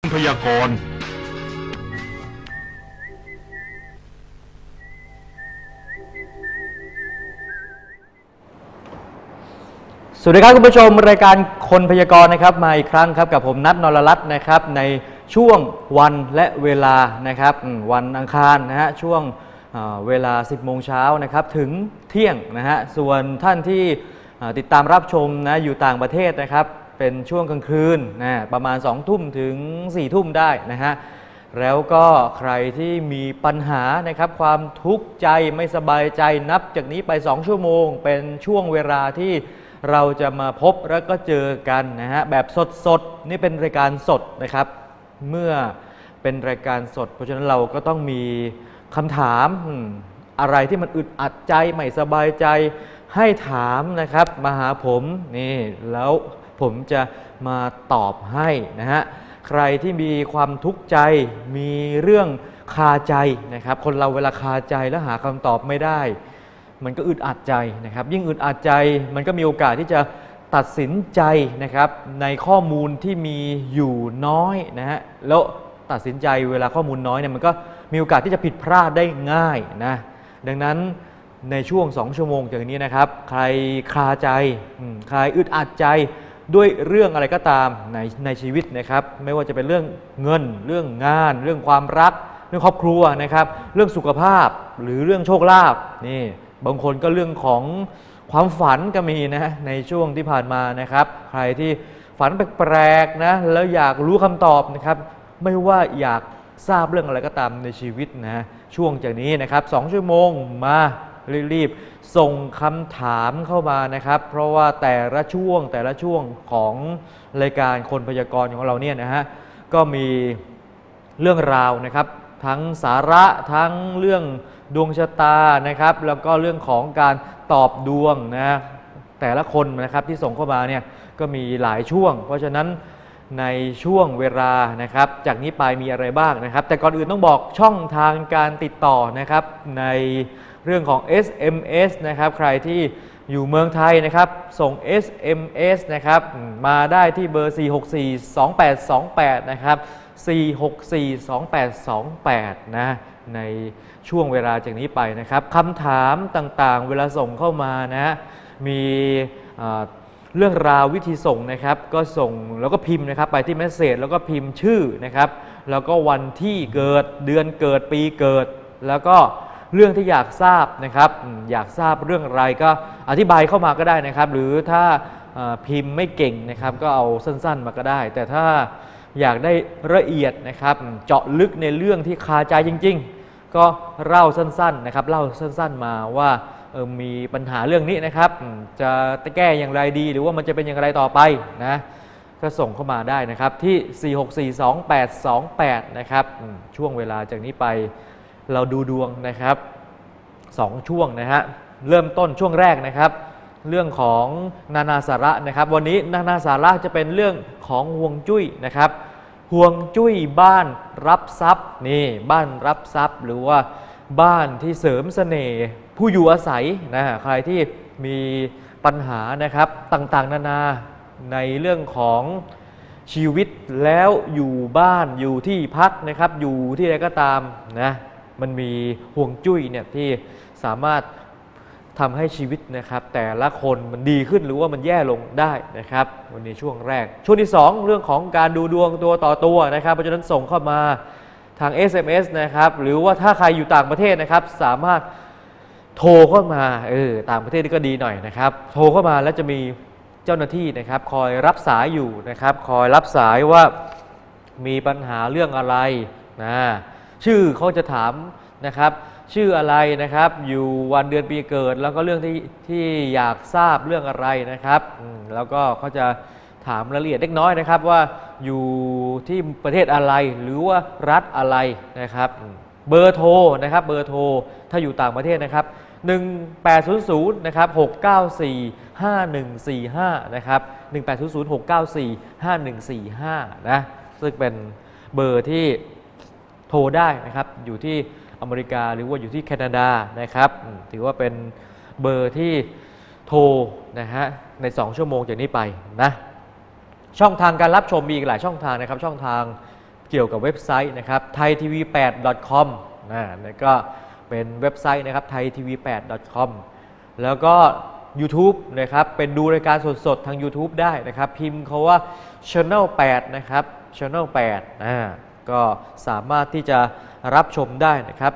พยากรณ์สวัสดีครับคุณผู้ชมรายการคนพยากรณ์นะครับมาอีกครั้งครับกับผมนัท นรรัตน์นะครับในช่วงวันและเวลานะครับวันอังคารนะฮะช่วงเวลา 10 โมงเช้านะครับถึงเที่ยงนะฮะส่วนท่านที่ติดตามรับชมนะอยู่ต่างประเทศนะครับเป็นช่วงกลางคืนนะประมาณ 20:00 นถึง 4:00 นได้นะฮะแล้วก็ใครที่มีปัญหานะครับความทุกข์ใจไม่สบายใจนับจากนี้ไป2 ชั่วโมงเป็นช่วงเวลาที่เราจะมาพบแล้วก็เจอกันนะฮะแบบสดๆนี่เป็นรายการสดนะครับเมื่อเป็นรายการสดเพราะฉะนั้นเราก็ต้องมีคำถามอะไรที่มันอึดอัดใจไม่สบายใจให้ถามนะครับมาหาผมนี่แล้วผมจะมาตอบให้นะฮะใครที่มีความทุกข์ใจมีเรื่องคาใจนะครับคนเราเวลาคาใจแล้วหาคำตอบไม่ได้มันก็อึดอัดใจนะครับยิ่งอึดอัดใจมันก็มีโอกาสที่จะตัดสินใจนะครับในข้อมูลที่มีอยู่น้อยนะฮะแล้วตัดสินใจเวลาข้อมูลน้อยเนี่ยมันก็มีโอกาสที่จะผิดพลาดได้ง่ายนะดังนั้นในช่วง2 ชั่วโมงจากนี้นะครับใครคาใจใครอึดอัดใจด้วยเรื่องอะไรก็ตามในชีวิตนะครับไม่ว่าจะเป็นเรื่องเงินเรื่องงานเรื่องความรักเรื่องครอบครัวนะครับเรื่องสุขภาพหรือเรื่องโชคลาภนี่บางคนก็เรื่องของความฝันก็มีนะในช่วงที่ผ่านมานะครับใครที่ฝันแปลกๆนะแล้วอยากรู้คำตอบนะครับไม่ว่าอยากทราบเรื่องอะไรก็ตามในชีวิตนะช่วงจากนี้นะครับ2 ชั่วโมงมารีบๆส่งคำถามเข้ามานะครับเพราะว่าแต่ละช่วงของรายการคนพยากรณ์ของเราเนี่ยนะฮะก็มีเรื่องราวนะครับทั้งสาระทั้งเรื่องดวงชะตานะครับแล้วก็เรื่องของการตอบดวงนะแต่ละคนนะครับที่ส่งเข้ามาเนี่ยก็มีหลายช่วงเพราะฉะนั้นในช่วงเวลานะครับจากนี้ไปมีอะไรบ้างนะครับแต่ก่อนอื่นต้องบอกช่องทางการติดต่อนะครับในเรื่องของ SMS นะครับใครที่อยู่เมืองไทยนะครับส่ง SMS นะครับมาได้ที่เบอร์ 4642828 นะครับ4642828 นะในช่วงเวลาจากนี้ไปนะครับคำถามต่างๆเวลาส่งเข้ามานะมีเรื่องราววิธีส่งนะครับก็ส่งแล้วก็พิมพ์นะครับไปที่เมสเสจแล้วก็พิมพ์ชื่อนะครับแล้วก็วันที่เกิดเดือนเกิดปีเกิดแล้วก็เรื่องที่อยากทราบนะครับอยากทราบเรื่องอะไรก็อธิบายเข้ามาก็ได้นะครับหรือถ้าพิมพ์ไม่เก่งนะครับก็เอาสั้นๆมาก็ได้แต่ถ้าอยากได้ละเอียดนะครับเจาะลึกในเรื่องที่คาใจจริงๆก็เล่าสั้นๆนะครับเล่าสั้นๆมาว่ามีปัญหาเรื่องนี้นะครับจะแก้อย่างไรดีหรือว่ามันจะเป็นอย่างไรต่อไปนะก็ส่งเข้ามาได้นะครับที่ 4642828 นะครับช่วงเวลาจากนี้ไปเราดูดวงนะครับ2 ช่วงนะฮะเริ่มต้นช่วงแรกนะครับเรื่องของนานาสาระนะครับวันนี้นานาสาระจะเป็นเรื่องของฮวงจุ้ยนะครับฮวงจุ้ยบ้านรับทรัพย์นี่บ้านรับทรัพย์หรือว่าบ้านที่เสริมเสน่ห์ผู้อยู่อาศัยนะใครที่มีปัญหานะครับต่างๆนานาในเรื่องของชีวิตแล้วอยู่บ้านอยู่ที่พักนะครับอยู่ที่ใดก็ตามนะมันมีฮวงจุ้ยเนี่ยที่สามารถทำให้ชีวิตนะครับแต่ละคนมันดีขึ้นหรือว่ามันแย่ลงได้นะครับวันนี้ช่วงแรกช่วงที่2เรื่องของการดูดวงตัวต่อตัวนะครับเพราะฉะนั้นส่งเข้ามาทาง SMS นะครับหรือว่าถ้าใครอยู่ต่างประเทศนะครับสามารถโทรเข้ามาต่างประเทศนี่ก็ดีหน่อยนะครับโทรเข้ามาแล้วจะมีเจ้าหน้าที่นะครับคอยรับสายอยู่นะครับคอยรับสายว่ามีปัญหาเรื่องอะไรนะชื่อเขาจะถามนะครับชื่ออะไรนะครับอยู่วันเดือนปีเกิดแล้วก็เรื่องที่อยากทราบเรื่องอะไรนะครับแล้วก็เขาจะถามรายละเอียดเล็กน้อยนะครับว่าอยู่ที่ประเทศอะไรหรือว่ารัฐอะไรนะครับเบอร์โทรนะครับเบอร์โทรถ้าอยู่ต่างประเทศนะครับ1800นะครับ694 5145นะครับ1800 694 5145นะซึ่งเป็นเบอร์ที่โทรได้นะครับอยู่ที่อเมริกาหรือว่าอยู่ที่แคนาดานะครับถือว่าเป็นเบอร์ที่โทรนะฮะใน2 ชั่วโมงจากนี้ไปนะช่องทางการรับชมมีอีกหลายช่องทางนะครับช่องทางเกี่ยวกับเว็บไซต์นะครับ thaitv8.com นี่ก็เป็นเว็บไซต์นะครับ thaitv8.com แล้วก็ YouTube นะครับเป็นดูรายการสดๆทาง YouTube ได้นะครับพิมพ์เขาว่า Channel 8นะครับ Channel 8ก็สามารถที่จะรับชมได้นะครับ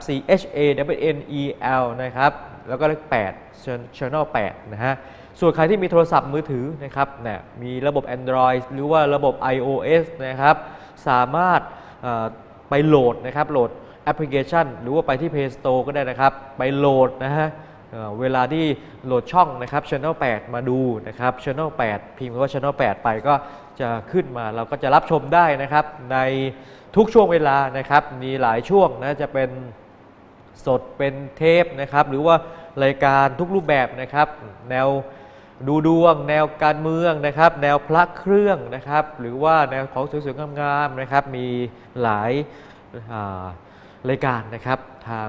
CHANNEL นะครับแล้วก็เลข8 Channel 8นะฮะส่วนใครที่มีโทรศัพท์มือถือนะครับมีระบบ Android หรือว่าระบบ iOS นะครับสามารถไปโหลดนะครับโหลดแอปพลิเคชันหรือว่าไปที่ Play Store ก็ได้นะครับไปโหลดนะฮะเวลาที่โหลดช่องนะครับ Channel 8 มาดูนะครับ Channel 8 พิมพ์คำว่า Channel 8 ไปก็จะขึ้นมาเราก็จะรับชมได้นะครับในทุกช่วงเวลานะครับมีหลายช่วงนะจะเป็นสดเป็นเทปนะครับหรือว่ารายการทุกรูปแบบนะครับแนวดูดวงแนวการเมืองนะครับแนวพระเครื่องนะครับหรือว่าแนวของสวยๆงามๆนะครับมีหลายรายการนะครับทาง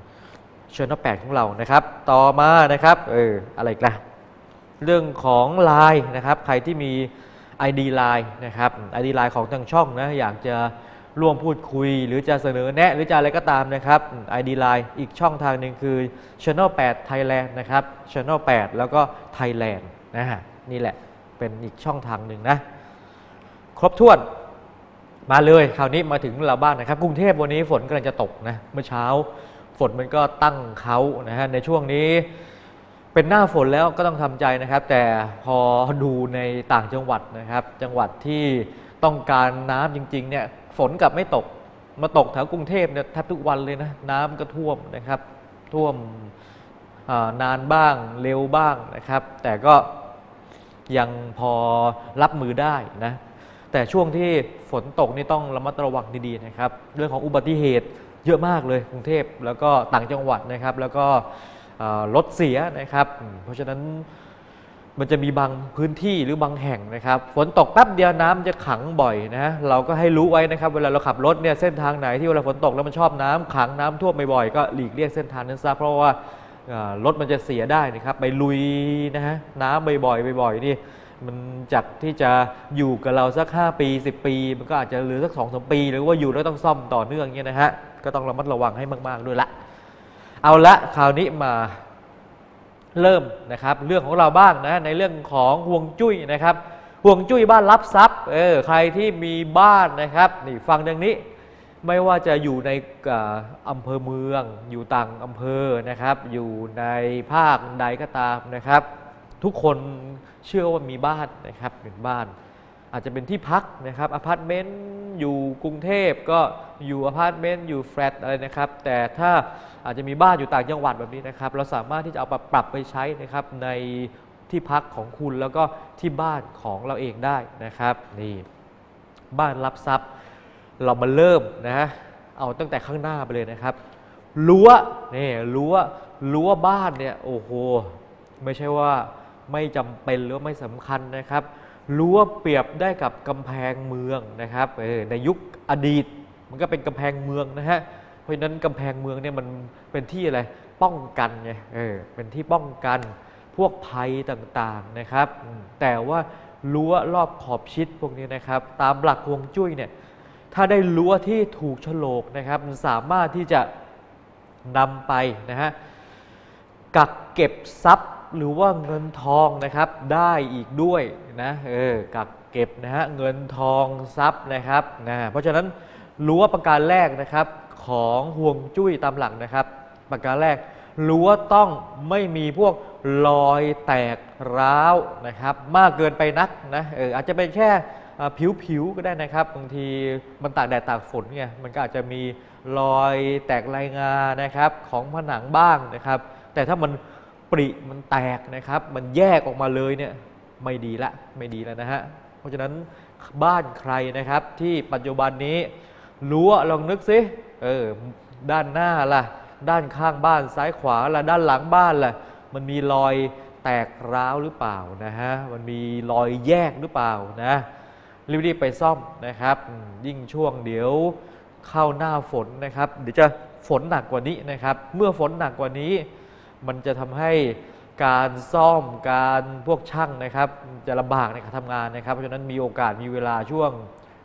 Channel 8ของเรานะครับต่อมานะครับอะไรกันเรื่องของ LINE นะครับใครที่มี ID LINE นะครับ ID LINE ของทางช่องนะอยากจะร่วมพูดคุยหรือจะเสนอแนะหรือจะอะไรก็ตามนะครับ ID LINE อีกช่องทางหนึ่งคือ Channel 8 Thailand นะครับ Channel 8 แล้วก็ Thailand นี่แหละเป็นอีกช่องทางหนึ่งนะครบถ้วนมาเลยคราวนี้มาถึงเราบ้านนะครับกรุงเทพวันนี้ฝนกำลังจะตกนะเมื่อเช้าฝนมันก็ตั้งเขานะฮะในช่วงนี้เป็นหน้าฝนแล้วก็ต้องทำใจนะครับแต่พอดูในต่างจังหวัดนะครับจังหวัดที่ต้องการน้ำจริงๆเนี่ยฝนกลับไม่ตกมาตกแถวกรุงเทพเนี่ยแทบทุกวันเลยนะน้ำก็ท่วมนะครับท่วมนานบ้างเร็วบ้างนะครับแต่ก็ยังพอรับมือได้นะแต่ช่วงที่ฝนตกนี่ต้องระมัดระวังดีๆนะครับเรื่องของอุบัติเหตุเยอะมากเลยกรุงเทพแล้วก็ต่างจังหวัดนะครับแล้วก็รถเสียนะครับเพราะฉะนั้นมันจะมีบางพื้นที่หรือบางแห่งนะครับฝนตกแป๊บเดียวน้ำจะขังบ่อยนะเราก็ให้รู้ไว้นะครับเวลาเราขับรถเนี่ยเส้นทางไหนที่เวลาฝนตกแล้วมันชอบน้ำขังน้ำท่วมบ่อยๆก็หลีกเลี่ยงเส้นทางนั้นซะเพราะว่ารถมันจะเสียได้นะครับไปลุยนะฮะน้ำบ่อยๆนี่มันจากที่จะอยู่กับเราสัก5 ปี10 ปีมันก็อาจจะเหลือสัก2-3 ปีหรือว่าอยู่แล้วต้องซ่อมต่อเนื่องเงี้ยนะฮะก็ต้องระมัดระวังให้มากๆด้วยละเอาละคราวนี้มาเริ่มนะครับเรื่องของเราบ้างนะในเรื่องของห่วงจุ้ยนะครับห่วงจุ้ยบ้านรับทรัพย์ใครที่มีบ้านนะครับนี่ฟังดังนี้ไม่ว่าจะอยู่ในอำเภอเมืองอยู่ต่างอำเภอนะครับอยู่ในภาคใดก็ตามนะครับทุกคนเชื่อว่ามีบ้านนะครับเป็นบ้านอาจจะเป็นที่พักนะครับอพาร์ตเมนต์อยู่กรุงเทพก็อยู่อพาร์ตเมนต์อยู่แฟลตอะไรนะครับแต่ถ้าอาจจะมีบ้านอยู่ต่างจังหวัดแบบนี้นะครับเราสามารถที่จะเอาปรับไปใช้นะครับในที่พักของคุณแล้วก็ที่บ้านของเราเองได้นะครับนี่บ้านรับทรัพย์เรามาเริ่มนะเอาตั้งแต่ข้างหน้าไปเลยนะครับรั้วนี่รั้วบ้านเนี่ยโอ้โหไม่ใช่ว่าไม่จำเป็นหรือไม่สำคัญนะครับรั้วเปรียบได้กับกำแพงเมืองนะครับในยุคอดีตมันก็เป็นกำแพงเมืองนะฮะเพราะฉะนั้นกำแพงเมืองเนี่ยมันเป็นที่อะไรป้องกันไงเป็นที่ป้องกันพวกภัยต่างๆนะครับแต่ว่ารั้วรอบขอบชิดพวกนี้นะครับตามหลักฮวงจุ้ยเนี่ยถ้าได้รั้วที่ถูกโฉลกนะครับมันสามารถที่จะนำไปนะฮะกักเก็บทรัพย์หรือว่าเงินทองนะครับได้อีกด้วยนะกักเก็บนะฮะเงินทองทรัพย์นะครับเพราะฉะนั้นรั้วประการแรกนะครับของห่วงจุ้ยตามหลักนะครับประการแรกรั้วต้องไม่มีพวกรอยแตกร้าวนะครับมากเกินไปนักนะอาจจะเป็นแค่ผิวก็ได้นะครับบางทีมันตากแดดตากฝนไงมันก็อาจจะมีรอยแตกลายงานะครับของผนังบ้างนะครับแต่ถ้ามันปริมันแตกนะครับมันแยกออกมาเลยเนี่ยไม่ดีแล้วนะฮะเพราะฉะนั้นบ้านใครนะครับที่ปัจจุบันนี้รั้วลองนึกซิด้านหน้าล่ะด้านข้างบ้านซ้ายขวาล่ะด้านหลังบ้านล่ะมันมีรอยแตกร้าวหรือเปล่านะฮะมันมีรอยแยกหรือเปล่านะรีบๆไปซ่อมนะครับยิ่งช่วงเดี๋ยวเข้าหน้าฝนนะครับเดี๋ยวจะฝนหนักกว่านี้นะครับเมื่อฝนหนักกว่านี้มันจะทำให้การซ่อมการพวกช่างนะครับจะลำบากในการทำงานนะครับเพราะฉะนั้นมีโอกาสมีเวลาช่วง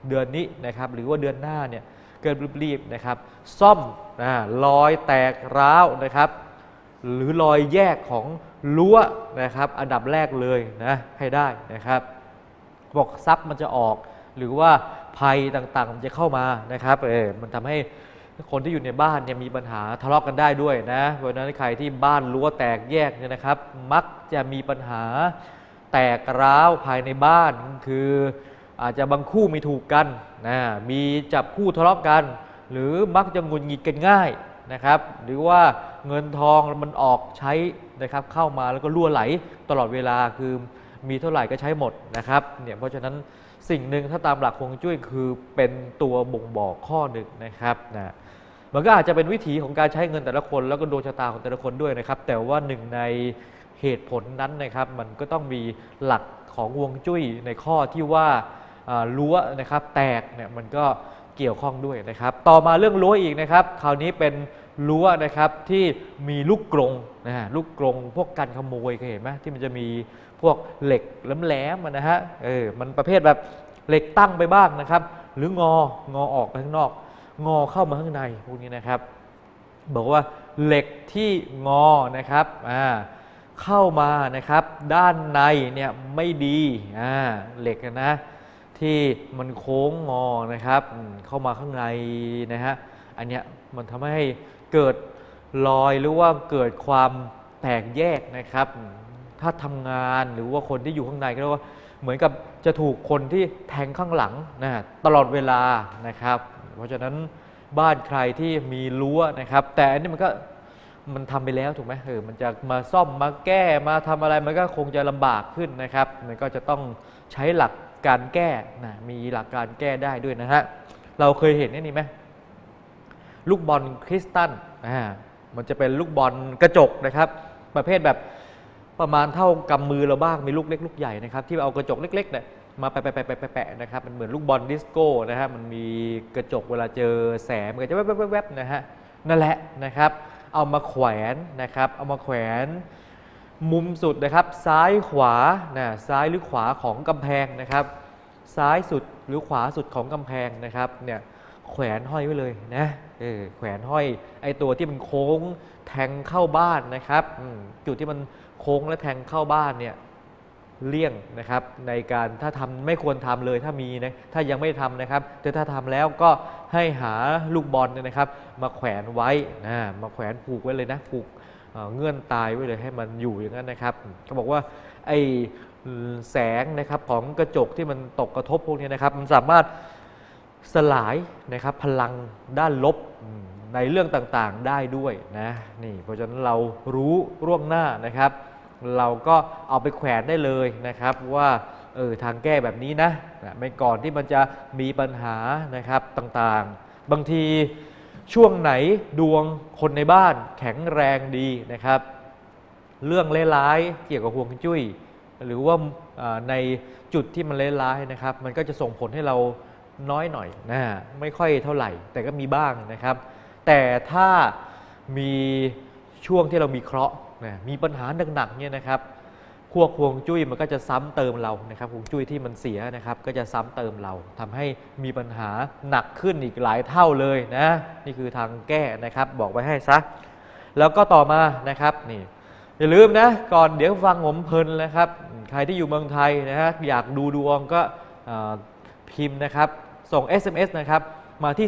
เดือนนี้นะครับหรือว่าเดือนหน้าเนี่ยเกินรีบๆนะครับซ่อมรอยแตกร้าวนะครับหรือรอยแยกของรั้วนะครับอันดับแรกเลยนะให้ได้นะครับบอกซับมันจะออกหรือว่าภัยต่างๆมันจะเข้ามานะครับมันทำให้คนที่อยู่ในบ้านเนี่ยมีปัญหาทะเลาะกันได้ด้วยนะเพราะฉะนั้นใครที่บ้านรั้วแตกแยกเนี่ยนะครับมักจะมีปัญหาแตกร้าวภายในบ้านคืออาจจะบางคู่ไม่ถูกกันนะมีจับคู่ทะเลาะกันหรือมักจะหงุดหงิดกันง่ายนะครับหรือว่าเงินทองมันออกใช้นะครับเข้ามาแล้วก็รั่วไหลตลอดเวลาคือมีเท่าไหร่ก็ใช้หมดนะครับเนี่ยเพราะฉะนั้นสิ่งหนึ่งถ้าตามหลักฮวงจุ้ยคือเป็นตัวบ่งบอกข้อหนึ่งนะครับนะมันก็อาจจะเป็นวิถีของการใช้เงินแต่ละคนแล้วก็ดวงชะตาของแต่ละคนด้วยนะครับแต่ว่าหนึ่งในเหตุผลนั้นนะครับมันก็ต้องมีหลักของฮวงจุ้ยในข้อที่ว่ารั้วนะครับแตกเนี่ยมันก็เกี่ยวข้องด้วยนะครับต่อมาเรื่องรั้วอีกนะครับคราวนี้เป็นรั้วนะครับที่มีลูกกรงลูกกรงพวกกันขโมยเคยเห็นไหมที่มันจะมีพวกเหล็กแหลมๆนะฮะมันประเภทแบบเหล็กตั้งไปบ้างนะครับหรืองออกไปข้างนอกงอเข้ามาข้างในพวกนี้นะครับบอกว่าเหล็กที่งอนะครับเข้ามานะครับด้านในเนี่ยไม่ดีเหล็กนะที่มันโค้งงอนะครับเข้ามาข้างในนะฮะอันเนี้ยมันทำให้เกิดรอยหรือว่าเกิดความแตกแยกนะครับถ้าทำงานหรือว่าคนที่อยู่ข้างในก็เรียกว่าเหมือนกับจะถูกคนที่แทงข้างหลังตลอดเวลานะครับเพราะฉะนั้นบ้านใครที่มีรั้วนะครับแต่อันนี้มันทำไปแล้วถูกไหมมันจะมาซ่อมมาแก้มาทำอะไรมันก็คงจะลำบากขึ้นนะครับมันก็จะต้องใช้หลักการแก้มีหลักการแก้ได้ด้วยนะฮะเราเคยเห็นนี่ไหมลูกบอลคริสตัลมันจะเป็นลูกบอลกระจกนะครับประเภทแบบประมาณเท่ากำมือเราบ้างมีลูกเล็กลูกใหญ่นะครับที่เอากระจกเล็กๆเนี่ยมาแปะนะครับมันเหมือนลูกบอลดิสโก้นะฮะมันมีกระจกเวลาเจอแสงมันก็จะแวบๆนะฮะนั่นแหละนะครับเอามาแขวนนะครับเอามาแขวนมุมสุดนะครับซ้ายขวาซ้ายหรือขวาของกำแพงนะครับซ้ายสุดหรือขวาสุดของกำแพงนะครับเนี่ยแขวนห้อยไว้เลยนะแขวนห้อยไอตัวที่มันโค้งแทงเข้าบ้านนะครับจุดที่มันโค้งและแทงเข้าบ้านเนี่ยเลี่ยงนะครับในการถ้าทำไม่ควรทำเลยถ้ามีนะถ้ายังไม่ทำนะครับแต่ถ้าทำแล้วก็ให้หาลูกบอลเนี่ยนะครับมาแขวนไว้มาแขวนผูกไว้เลยนะผูกเงื่อนตายไว้เลยให้มันอยู่อย่างนั้นนะครับเขาบอกว่าไอแสงนะครับของกระจกที่มันตกกระทบพวกนี้นะครับมันสามารถสลายนะครับพลังด้านลบในเรื่องต่างๆได้ด้วยนะนี่เพราะฉะนั้นเรารู้ล่วงหน้านะครับเราก็เอาไปแขวนได้เลยนะครับว่าทางแก้แบบนี้นะไม่ก่อนที่มันจะมีปัญหานะครับต่างๆบางทีช่วงไหนดวงคนในบ้านแข็งแรงดีนะครับเรื่องร้ายๆเกี่ยวกับฮวงจุ้ยหรือว่าในจุดที่มันร้ายๆนะครับมันก็จะส่งผลให้เราน้อยหน่อยไม่ค่อยเท่าไหร่แต่ก็มีบ้างนะครับแต่ถ้ามีช่วงที่เรามีเคราะห์มีปัญหาหนักๆเนี่ยนะครับพวกฮวงจุ้ยมันก็จะซ้ำเติมเรานะครับฮวงจุ้ยที่มันเสียนะครับก็จะซ้ำเติมเราทำให้มีปัญหาหนักขึ้นอีกหลายเท่าเลยนะนี่คือทางแก้นะครับบอกไว้ให้ซะแล้วก็ต่อมานะครับนี่อย่าลืมนะก่อนเดี๋ยวฟังผมเพลินนะครับใครที่อยู่เมืองไทยนะฮะอยากดูดวงก็พิมพ์นะครับส่ง SMS นะครับมาที่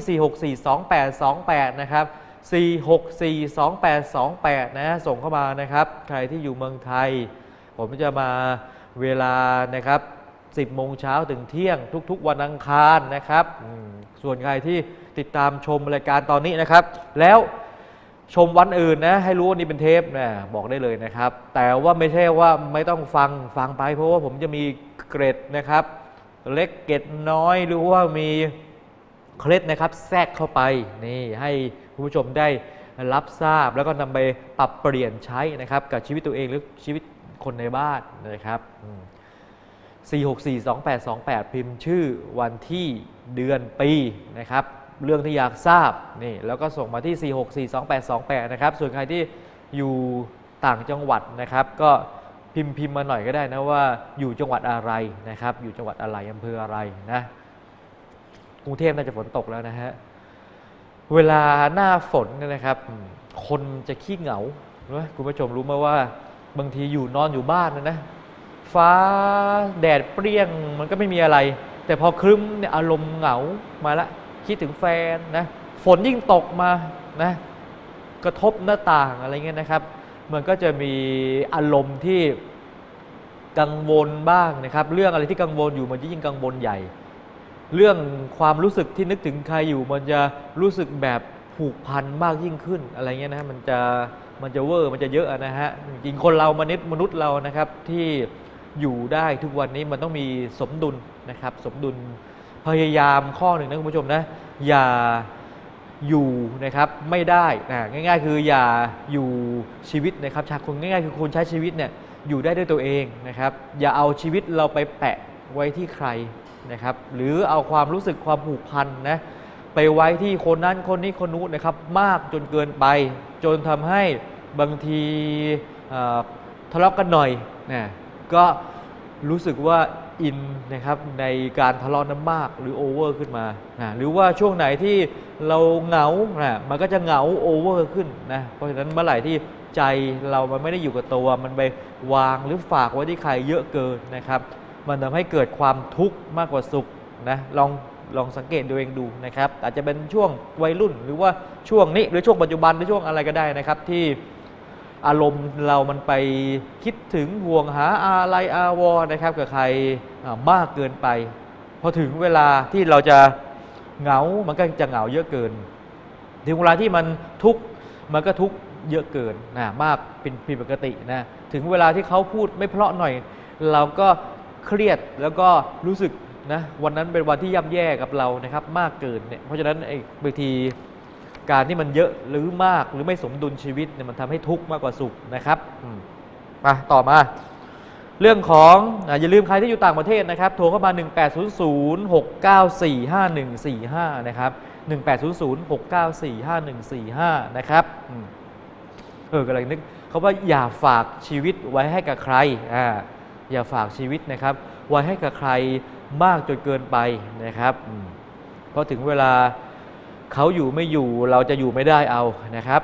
4642828 นะครับ4642828นะส่งเข้ามานะครับใครที่อยู่เมืองไทยผมจะมาเวลานะครับ 10 โมงเช้าถึงเที่ยงทุกๆวันอังคารนะครับส่วนใครที่ติดตามชมรายการตอนนี้นะครับแล้วชมวันอื่นนะให้รู้ว่านี่เป็นเทปนะบอกได้เลยนะครับแต่ว่าไม่ใช่ว่าไม่ต้องฟังไปเพราะว่าผมจะมีเกร็ดนะครับเล็กเกร็ดน้อยหรือว่ามีเคล็ดนะครับแทรกเข้าไปนี่ให้คุณผู้ชมได้รับทราบแล้วก็นำไปปรับเปลี่ยนใช้นะครับกับชีวิตตัวเองหรือชีวิตคนในบ้านนะครับ4642828พิมพ์ชื่อวันที่เดือนปีนะครับเรื่องที่อยากทราบนี่แล้วก็ส่งมาที่ 4642828นะครับส่วนใครที่อยู่ต่างจังหวัดนะครับก็พิมพ์มาหน่อยก็ได้นะว่าอยู่จังหวัดอะไรนะครับอยู่จังหวัดอะไรอำเภออะไรนะกรุงเทพน่าจะฝนตกแล้วนะฮะเวลาหน้าฝนเนี่ยนะครับคนจะขี้เหงานะคุณผู้ชมรู้ไหมว่าบางทีนอนอยู่บ้านนะฟ้าแดดเปรี้ยงมันก็ไม่มีอะไรแต่พอครึ้มเนี่ยอารมณ์เหงามาละคิดถึงแฟนนะฝนยิ่งตกมานะกระทบหน้าต่างอะไรเงี้ยนะครับมันก็จะมีอารมณ์ที่กังวลบ้างนะครับเรื่องอะไรที่กังวลอยู่มันจะยิ่งกังวลใหญ่เรื่องความรู้สึกที่นึกถึงใครอยู่มันจะรู้สึกแบบผูกพันมากยิ่งขึ้นอะไรเงี้ยนะมันจะเวอร์มันจะเยอะนะฮะจริงๆคนเรามนุษย์เรานะครับที่อยู่ได้ทุกวันนี้มันต้องมีสมดุลนะครับสมดุลพยายามข้อหนึ่งนะคุณผู้ชมนะอย่าอยู่นะครับไม่ได้ง่ายๆคืออย่าอยู่ชีวิตนะครับคนง่ายๆคือคุณใช้ชีวิตเนี่ยอยู่ได้ด้วยตัวเองนะครับอย่าเอาชีวิตเราไปแปะไว้ที่ใครนะครับหรือเอาความรู้สึกความผูกพันนะไปไว้ที่คนนั้นคนนี้คนนู้นนะครับมากจนเกินไปจนทำให้บางทีทะเลาะกันหน่อยนะก็รู้สึกว่าอินนะครับในการทะเลาะนั้นมากหรือโอเวอร์ขึ้นมาหรือว่าช่วงไหนที่เราเหงามันก็จะเหงาโอเวอร์ขึ้นนะเพราะฉะนั้นเมื่อไหร่ที่ใจเรามันไม่ได้อยู่กับตัวมันไปวางหรือฝากไว้ที่ใครเยอะเกินนะครับมันทำให้เกิดความทุกข์มากกว่าสุขนะลองสังเกตดูเองดูนะครับอาจจะเป็นช่วงวัยรุ่นหรือว่าช่วงนี้หรือช่วงปัจจุบันหรือช่วงอะไรก็ได้นะครับที่อารมณ์เรามันไปคิดถึงห่วงหาอะไรอาวรนะครับกับใครมากเกินไปพอถึงเวลาที่เราจะเหงามันก็จะเหงาเยอะเกินถึงเวลาที่มันทุกข์มันก็ทุกข์เยอะเกินมากเป็นผิดปกตินะถึงเวลาที่เขาพูดไม่เพราะหน่อยเราก็เครียดแล้วก็รู้สึกนะวันนั้นเป็นวันที่ย่ำแย่กับเรานะครับมากเกินเนี่ยเพราะฉะนั้นบางทีการที่มันเยอะหรือมากหรือไม่สมดุลชีวิตเนี่ยมันทำให้ทุกข์มากกว่าสุขนะครับมาต่อมาเรื่องของอย่าลืมใครที่อยู่ต่างประเทศนะครับโทรเข้ามา1800 694 5145นะครับ1800 694 5145นะครับกำลังนึกเขาว่าอย่าฝากชีวิตไว้ให้กับใครอย่าฝากชีวิตนะครับไว้ให้กับใครมากจนเกินไปนะครับเพราะถึงเวลาเขาอยู่ไม่อยู่เราจะอยู่ไม่ได้เอานะครับ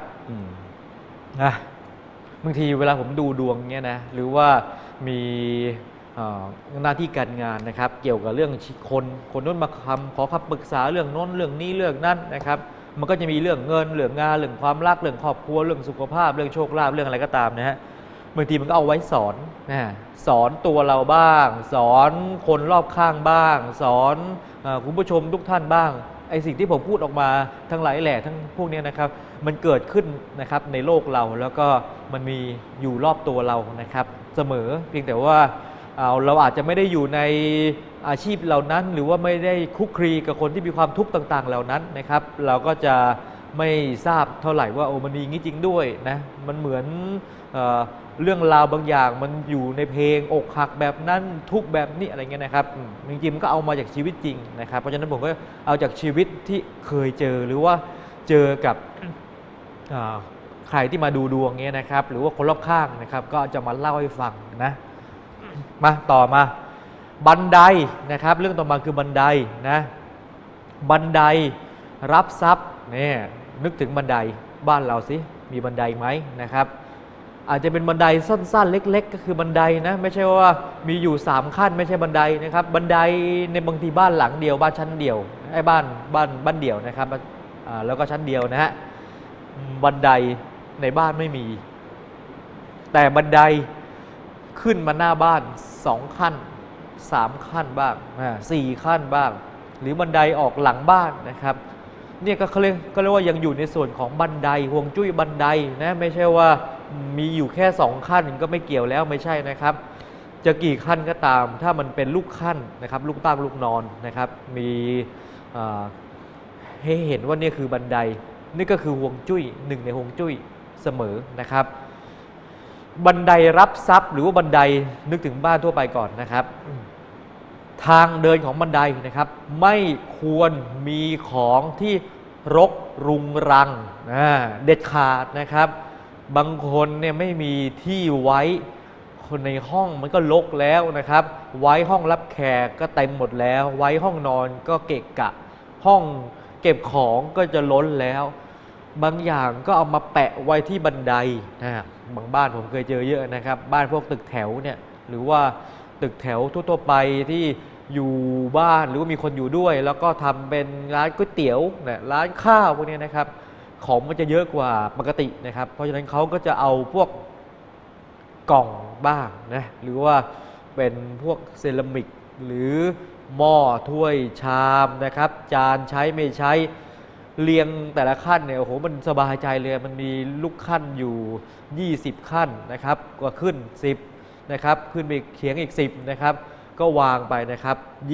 บางทีเวลาผมดูดวงเงี้ยนะหรือว่ามีหน้าที่การงานนะครับเกี่ยวกับเรื่องคนนู้นมาขอคำปรึกษาเรื่องโน้นเรื่องนี้เรื่องนั้นนะครับมันก็จะมีเรื่องเงินเรื่องงานเรื่องความรักเรื่องครอบครัวเรื่องสุขภาพเรื่องโชคลาภเรื่องอะไรก็ตามนะฮะบางทีมันก็เอาไว้สอนตัวเราบ้างสอนคนรอบข้างบ้างสอนคุณผู้ชมทุกท่านบ้างไอสิ่งที่ผมพูดออกมาทั้งหลายแหล่ทั้งพวกนี้นะครับมันเกิดขึ้นนะครับในโลกเราแล้วก็มันมีอยู่รอบตัวเรานะครับเสมอเพียงแต่ว่าเราอาจจะไม่ได้อยู่ในอาชีพเหล่านั้นหรือว่าไม่ได้คุกคีกับคนที่มีความทุกข์ต่างๆเหล่านั้นนะครับเราก็จะไม่ทราบเท่าไหร่ว่ามันมีอย่างนี้จริงด้วยนะมันเหมือนเรื่องราวบางอย่างมันอยู่ในเพลงอกหักแบบนั้นทุกแบบนี้อะไรเงี้ยนะครับจริงๆมันก็เอามาจากชีวิตจริงนะครับเพราะฉะนั้นผมก็เอาจากชีวิตที่เคยเจอหรือว่าเจอกับใครที่มาดูดวงเงี้ยนะครับหรือว่าคนรอบข้างนะครับก็จะมาเล่าให้ฟังนะมาต่อมาบันไดนะครับเรื่องต่อมาคือบันไดนะบันไดรับทรัพย์เนี่ยนึกถึงบันไดบ้านเราสิมีบันไดไหมนะครับอาจจะเป็นบันไดสั้นๆเล็กๆก็คือบันไดนะไม่ใช่ว่ามีอยู่3ขั้นไม่ใช่บันไดนะครับบันไดในบางทีบ้านหลังเดียวบ้านชั้นเดียวบ้านเดียวนะครับแล้วก็ชั้นเดียวนะฮะบันไดในบ้านไม่มีแต่บันไดขึ้นมาหน้าบ้าน2ขั้น3ขั้นบ้าง4ขั้นบ้างหรือบันไดออกหลังบ้านนะครับเนี่ยก็เรียกว่ายังอยู่ในส่วนของบันไดฮวงจุ้ยบันไดนะไม่ใช่ว่ามีอยู่แค่2ขั้นก็ไม่เกี่ยวแล้วไม่ใช่นะครับจะกี่ขั้นก็ตามถ้ามันเป็นลูกขั้นนะครับลูกตั้งลูกนอนนะครับมีให้เห็นว่านี่คือบันไดนี่ก็คือฮวงจุ้ยหนึ่งในฮวงจุ้ยเสมอนะครับบันไดรับทรัพย์หรือว่าบันไดนึกถึงบ้านทั่วไปก่อนนะครับทางเดินของบันไดนะครับไม่ควรมีของที่รกรุงรังเด็ดขาดนะครับบางคนเนี่ยไม่มีที่ไว้คนในห้องมันก็รกแล้วนะครับไว้ห้องรับแขกก็เต็มหมดแล้วไว้ห้องนอนก็เกะกะห้องเก็บของก็จะล้นแล้ว บางอย่างก็เอามาแปะไว้ที่บันไดนะบางบ้านผมเคยเจอเยอะนะครับบ้านพวกตึกแถวเนี่ยหรือว่าตึกแถวทั่วๆไปที่อยู่บ้านหรือว่ามีคนอยู่ด้วยแล้วก็ทำเป็นร้านก๋วยเตี๋ยวนะร้านข้าวพวกนี้นะครับของมันจะเยอะกว่าปกตินะครับเพราะฉะนั้นเขาก็จะเอาพวกกล่องบ้างนะหรือว่าเป็นพวกเซรามิกหรือหม้อถ้วยชามนะครับจานใช้ไม่ใช้เรียงแต่ละขั้นเนี่ยโอ้โหมันสบายใจเลยมันมีลูกขั้นอยู่20ขั้นนะครับก็ขึ้น10นะครับขึ้นไปเขียงอีก10นะครับก็วางไปนะครับ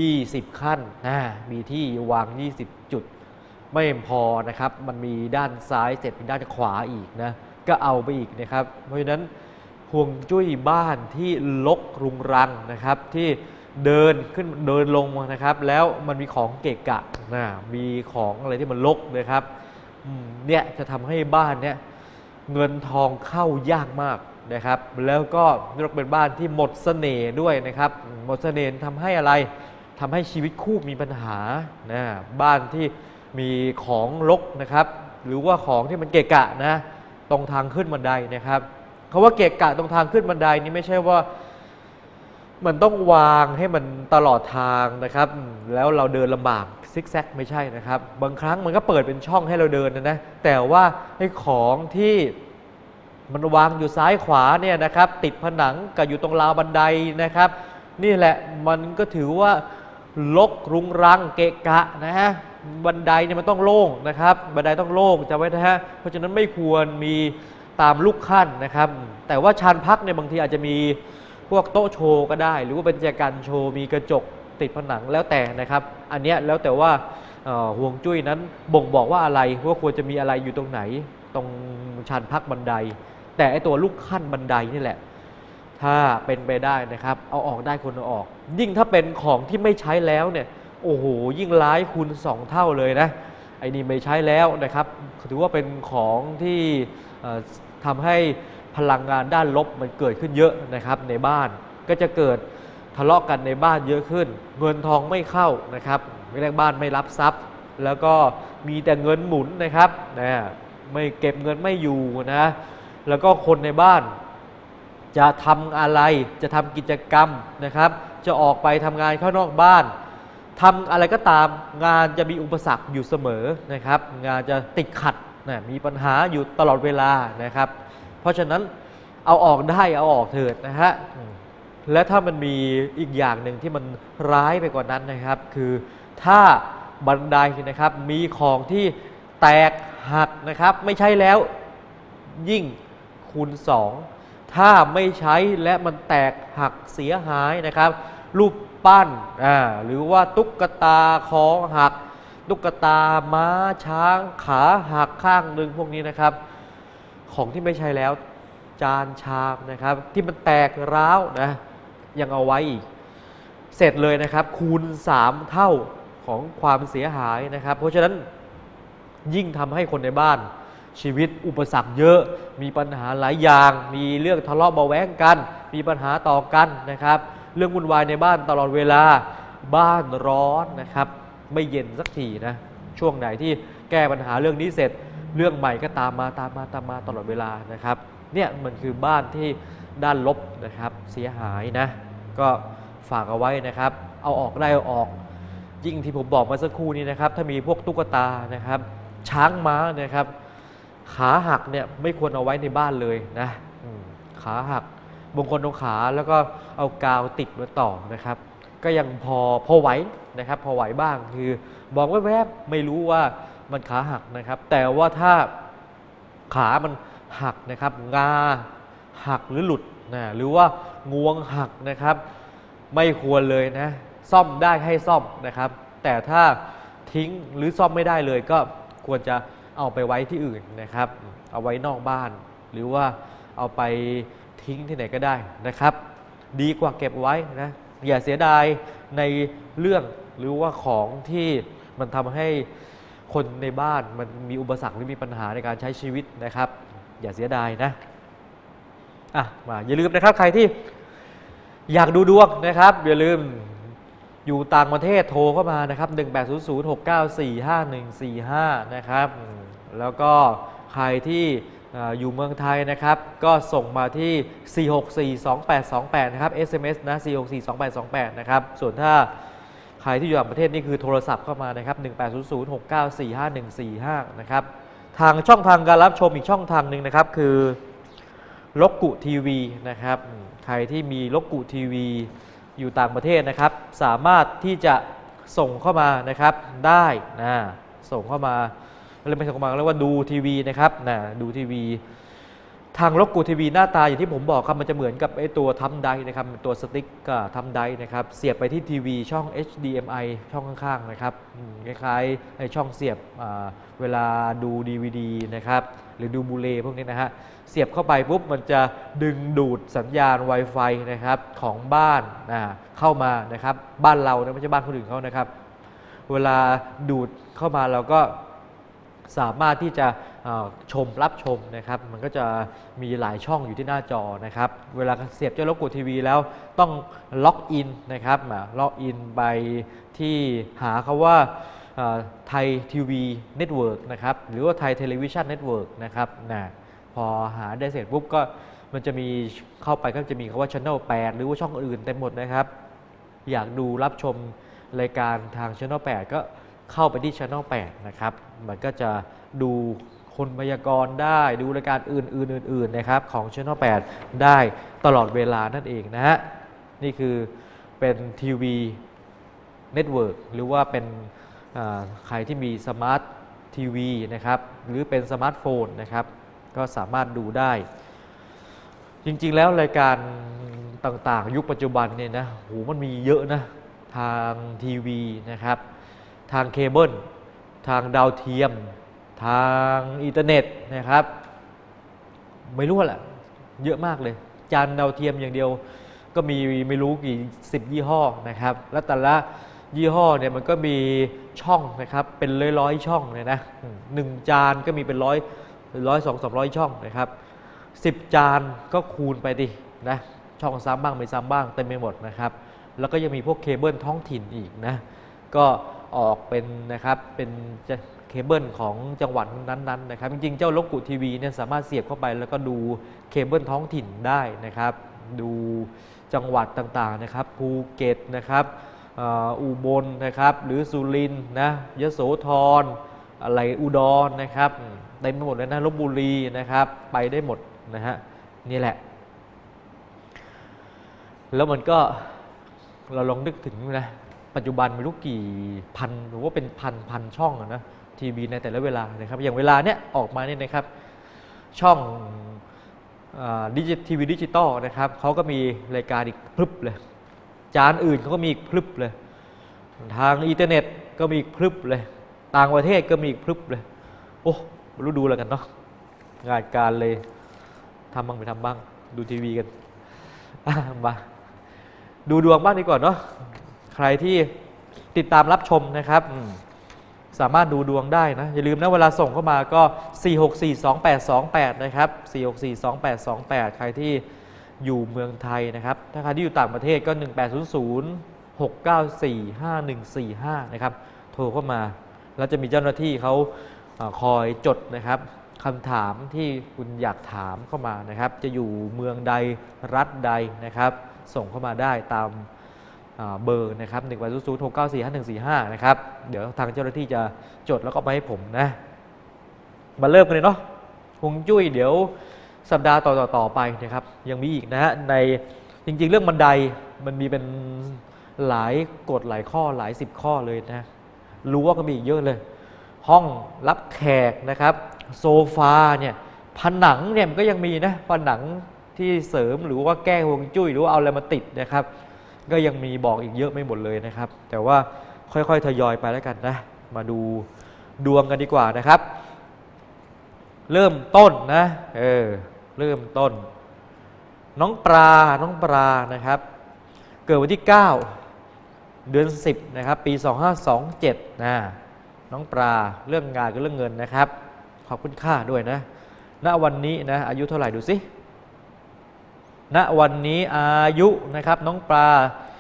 20ขั้นมีที่วาง20จุดไม่พอนะครับมันมีด้านซ้ายเสร็จมีด้านขวาอีกนะก็เอาไปอีกนะครับเพราะฉะนั้นห่วงจุ้ยบ้านที่รกรุงรังนะครับที่เดินขึ้นเดินลงนะครับแล้วมันมีของเกะกะมีของอะไรที่มันรกนะครับเนี่ยจะทำให้บ้านเนี่ยเงินทองเข้ายากมากนะครับแล้วก็เรียกเป็นบ้านที่หมดเสน่ห์ด้วยนะครับหมดเสน่ห์ทำให้อะไรทำให้ชีวิตคู่มีปัญหาบ้านที่มีของรกนะครับหรือว่าของที่มันเกะกะนะตรงทางขึ้นบันไดนะครับเขาว่าเกะกะตรงทางขึ้นบันไดนี่ไม่ใช่ว่ามันต้องวางให้มันตลอดทางนะครับแล้วเราเดินลำบากซิกแซกไม่ใช่นะครับบางครั้งมันก็เปิดเป็นช่องให้เราเดินนะแต่ว่าให้ของที่มันวางอยู่ซ้ายขวาเนี่ยนะครับติดผนังกับอยู่ตรงราวบันไดนะครับนี่แหละมันก็ถือว่ารกรุงรังเกะกะนะฮะบันไดเนี่ยมันต้องโล่งนะครับบันไดต้องโล่งจำไว้นะฮะเพราะฉะนั้นไม่ควรมีตามลูกขั้นนะครับแต่ว่าชานพักเนี่ยบางทีอาจจะมีพวกโต๊ะโชว์ก็ได้หรือว่าเป็นแจกันโชว์มีกระจกติดผนังแล้วแต่นะครับอันเนี้ยแล้วแต่ว่าห่วงจุ้ยนั้นบ่งบอกว่าอะไรว่าควรจะมีอะไรอยู่ตรงไหนตรงชานพักบันไดแต่ไอตัวลูกขั้นบันไดนี่แหละถ้าเป็นไปได้นะครับเอาออกได้ควรเอาออกยิ่งถ้าเป็นของที่ไม่ใช้แล้วเนี่ยโอ้โหยิ่งร้ายคูณ2เท่าเลยนะไอ้นี่ไม่ใช้แล้วนะครับถือว่าเป็นของที่ทำให้พลังงานด้านลบมันเกิดขึ้นเยอะนะครับในบ้านก็จะเกิดทะเลาะกันในบ้านเยอะขึ้นเงินทองไม่เข้านะครับไม่ได้บ้านไม่รับทรัพย์แล้วก็มีแต่เงินหมุนนะครับไม่เก็บเงินไม่อยู่นะแล้วก็คนในบ้านจะทำอะไรจะทำกิจกรรมนะครับจะออกไปทำงานข้างนอกบ้านทำอะไรก็ตามงานจะมีอุปสรรคอยู่เสมอนะครับงานจะติดขัดมีปัญหาอยู่ตลอดเวลานะครับเพราะฉะนั้นเอาออกได้เอาออกเถิดนะฮะและถ้ามันมีอีกอย่างหนึ่งที่มันร้ายไปกว่านั้นนะครับคือถ้าบันไดนะครับมีของที่แตกหักนะครับไม่ใช่แล้วยิ่งคูณ2ถ้าไม่ใช้และมันแตกหักเสียหายนะครับรูปปั้นหรือว่าตุ๊กตาคอหักตุ๊กตาม้าช้างขาหักข้างหนึ่งพวกนี้นะครับของที่ไม่ใช้แล้วจานชามนะครับที่มันแตกร้าวนะยังเอาไว้อีกเสร็จเลยนะครับคูณ3เท่าของความเสียหายนะครับเพราะฉะนั้นยิ่งทำให้คนในบ้านชีวิตอุปสรรคเยอะมีปัญหาหลายอย่างมีเรื่องทะเลาะเบาะแว้งกันมีปัญหาต่อกันนะครับเรื่องวุ่นวายในบ้านตลอดเวลาบ้านร้อนนะครับไม่เย็นสักทีนะช่วงไหนที่แก้ปัญหาเรื่องนี้เสร็จเรื่องใหม่ก็ตามมาตลอดเวลานะครับเนี่ยมันคือบ้านที่ด้านลบนะครับเสียหายนะก็ฝากเอาไว้นะครับเอาออกได้เอาออกยิ่งที่ผมบอกมาสักครู่นี้นะครับถ้ามีพวกตุ๊กตานะครับช้างม้านะครับขาหักเนี่ยไม่ควรเอาไว้ในบ้านเลยนะขาหักบางคนเอาขาแล้วก็เอากาวติดมาต่อนะครับก็ยังพอไหวนะครับพอไหวบ้างคือมองแวบๆไม่รู้ว่ามันขาหักนะครับแต่ว่าถ้าขามันหักนะครับงาหักหรือหลุดนะหรือว่างวงหักนะครับไม่ควรเลยนะซ่อมได้ให้ซ่อมนะครับแต่ถ้าทิ้งหรือซ่อมไม่ได้เลยก็ควรจะเอาไปไว้ที่อื่นนะครับเอาไว้นอกบ้านหรือว่าเอาไปทิ้งที่ไหนก็ได้นะครับดีกว่าเก็บไว้นะอย่าเสียดายในเรื่องหรือว่าของที่มันทำให้คนในบ้านมันมีอุปสรรคหรือมีปัญหาในการใช้ชีวิตนะครับอย่าเสียดายนะมาอย่าลืมนะครับใครที่อยากดูดวงนะครับอย่าลืมอยู่ต่างประเทศโทรเข้ามานะครับ180069454145นะครับแล้วก็ใครที่อยู่เมืองไทยนะครับก็ส่งมาที่4642828นะครับ SMS นะ4642828นะครับส่วนถ้าใครที่อยู่ต่างประเทศนี่คือโทรศัพท์เข้ามานะครับ180069454145นะครับทางช่องทางการรับชมอีกช่องทางหนึ่งนะครับคือลกกุทีวีนะครับใครที่มีลกกุทีวีอยู่ต่างประเทศนะครับสามารถที่จะส่งเข้ามานะครับได้นะส่งเข้ามาเรียกไม่ส่งเข้ามาเรียกว่าดูทีวีนะครับนะดูทีวีทางลกกูทีวีหน้าตาอย่างที่ผมบอกครับมันจะเหมือนกับไอ้ตัวทัมไดนะครับตัวสติ๊กก็ทัมไดนะครับเสียบไปที่ทีวีช่อง HDMI ช่องข้างๆนะครับคล้ายๆไอ้ช่องเสียบเวลาดู DVD นะครับหรือดูบูเลพวกนี้นะฮะเสียบเข้าไปปุ๊บมันจะดึงดูดสัญญาณ Wi-Fi นะครับของบ้านเข้ามานะครับบ้านเรานะไม่ใช่บ้านคนอื่นเขานะครับเวลาดูดเข้ามาเราก็สามารถที่จะรับชมนะครับมันก็จะมีหลายช่องอยู่ที่หน้าจอนะครับเวลาเสียบเจ้าลกกูทีวีแล้วต้องล็อกอินนะครับล็อกอินไปที่หาคำว่าไทยทีวีเน็ตเวิร์กนะครับหรือว่าไทยเทเลวิชันเน็ตเวิร์กนะครับพอหาได้เสร็จปุ๊บก็มันจะมีเข้าไปก็จะมีคำว่า Channel 8 หรือว่าช่องอื่นเต็มหมดนะครับอยากดูรับชมรายการทาง Channel 8 ก็เข้าไปที่ Channel 8 นะครับมันก็จะดูคนพยากรณ์ได้ดูรายการอื่นๆนะครับของ Channel 8 ได้ตลอดเวลานั่นเองนะฮะนี่คือเป็นทีวีเน็ตเวิร์กหรือว่าเป็นใครที่มีสมาร์ททีวีนะครับหรือเป็นสมาร์ทโฟนนะครับก็สามารถดูได้จริงๆแล้วรายการต่างๆยุคปัจจุบันเนี่ยนะโหมันมีเยอะนะทางทีวีนะครับทางเคเบิลทางดาวเทียมทางอินเทอร์เน็ตนะครับไม่รู้แหละเยอะมากเลยจานดาวเทียมอย่างเดียวก็มีไม่รู้กี่10ยี่ห้อนะครับและแต่ละยี่ห้อเนี่ยมันก็มีช่องนะครับเป็นร้อยช่องเลยนะ1จานก็มีเป็น200-300ช่องนะครับ10จานก็คูณไปดินะช่องซ้ำบ้างไม่ซ้ำบ้างเต็มไปหมดนะครับแล้วก็ยังมีพวกเคเบิลท้องถิ่นอีกนะก็ออกเป็นนะครับเป็นเคเบิลของจังหวัดนั้นๆนะครับจริงๆเจ้าลกกุทีวีเนี่ยสามารถเสียบเข้าไปแล้วก็ดูเคเบิลท้องถิ่นได้นะครับดูจังหวัดต่างๆนะครับภูเก็ตนะครับอุบลนะครับหรือสุรินทร์นะยโสธรอะไรอุดรนะครับเต็มไปหมดเลยนะลพบุรีนะครับไปได้หมดนะฮะนี่แหละแล้วมันก็เราลองนึกถึงนะปัจจุบันไม่รู้กี่พันหรือว่าเป็นพันช่องนะทีวีในแต่ละเวลานะครับอย่างเวลาเนี้ยออกมาเนี่ยนะครับช่องทีวีดิจิตอลนะครับเขาก็มีรายการอีกพรึบเลยจานอื่นเขาก็มีอีกพรึบเลยทางอินเทอร์เน็ตก็มีอีกพรึบเลยต่างประเทศก็มีอีกพรึบเลยโอ้รู้ดูแล้วกันเนาะงานการเลยทำบ้างไม่ทำบ้างดูทีวีกันมาดูดวงบ้างดีกว่าเนาะใครที่ติดตามรับชมนะครับสามารถดูดวงได้นะอย่าลืมนะเวลาส่งเข้ามาก็4642828นะครับ4642828ใครที่อยู่เมืองไทยนะครับถ้าใครที่อยู่ต่างประเทศก็180069454145นะครับโทรเข้ามาแล้วจะมีเจ้าหน้าที่เขาคอยจดนะครับคำถามที่คุณอยากถามเข้ามานะครับจะอยู่เมืองใดรัฐใดนะครับส่งเข้ามาได้ตามเบอร์นะครับ180069454145นะครับเดี๋ยวทางเจ้าหน้าที่จะจดแล้วก็มาให้ผมนะมาเริ่มกันเลยเนาะฮวงจุ้ยเดี๋ยวสัปดาห์ต่อไปนะครับยังมีอีกนะฮะในจริงๆเรื่องบันไดมันมีเป็นหลายกฎหลายข้อหลาย10ข้อเลยนะรู้ว่าก็มีอีกเยอะเลยห้องรับแขกนะครับโซฟาเนี่ยผนังเนี่ยมันก็ยังมีนะผนังที่เสริมหรือว่าแก้ฮวงจุ้ยหรือว่าเอาอะไรมาติดนะครับก็ยังมีบอกอีกเยอะไม่หมดเลยนะครับแต่ว่าค่อยๆทยอยไปแล้วกันนะมาดูดวงกันดีกว่านะครับเริ่มต้นนะเริ่มต้นน้องปลานะครับเกิดวันที่9เดือน10นะครับปี2527นะน้องปลาเรื่องงานกับเรื่องเงินนะครับขอบคุณค่าด้วยนะณวันนี้นะอายุเท่าไหร่ดูสิณวันนี้อายุนะครับน้องปลา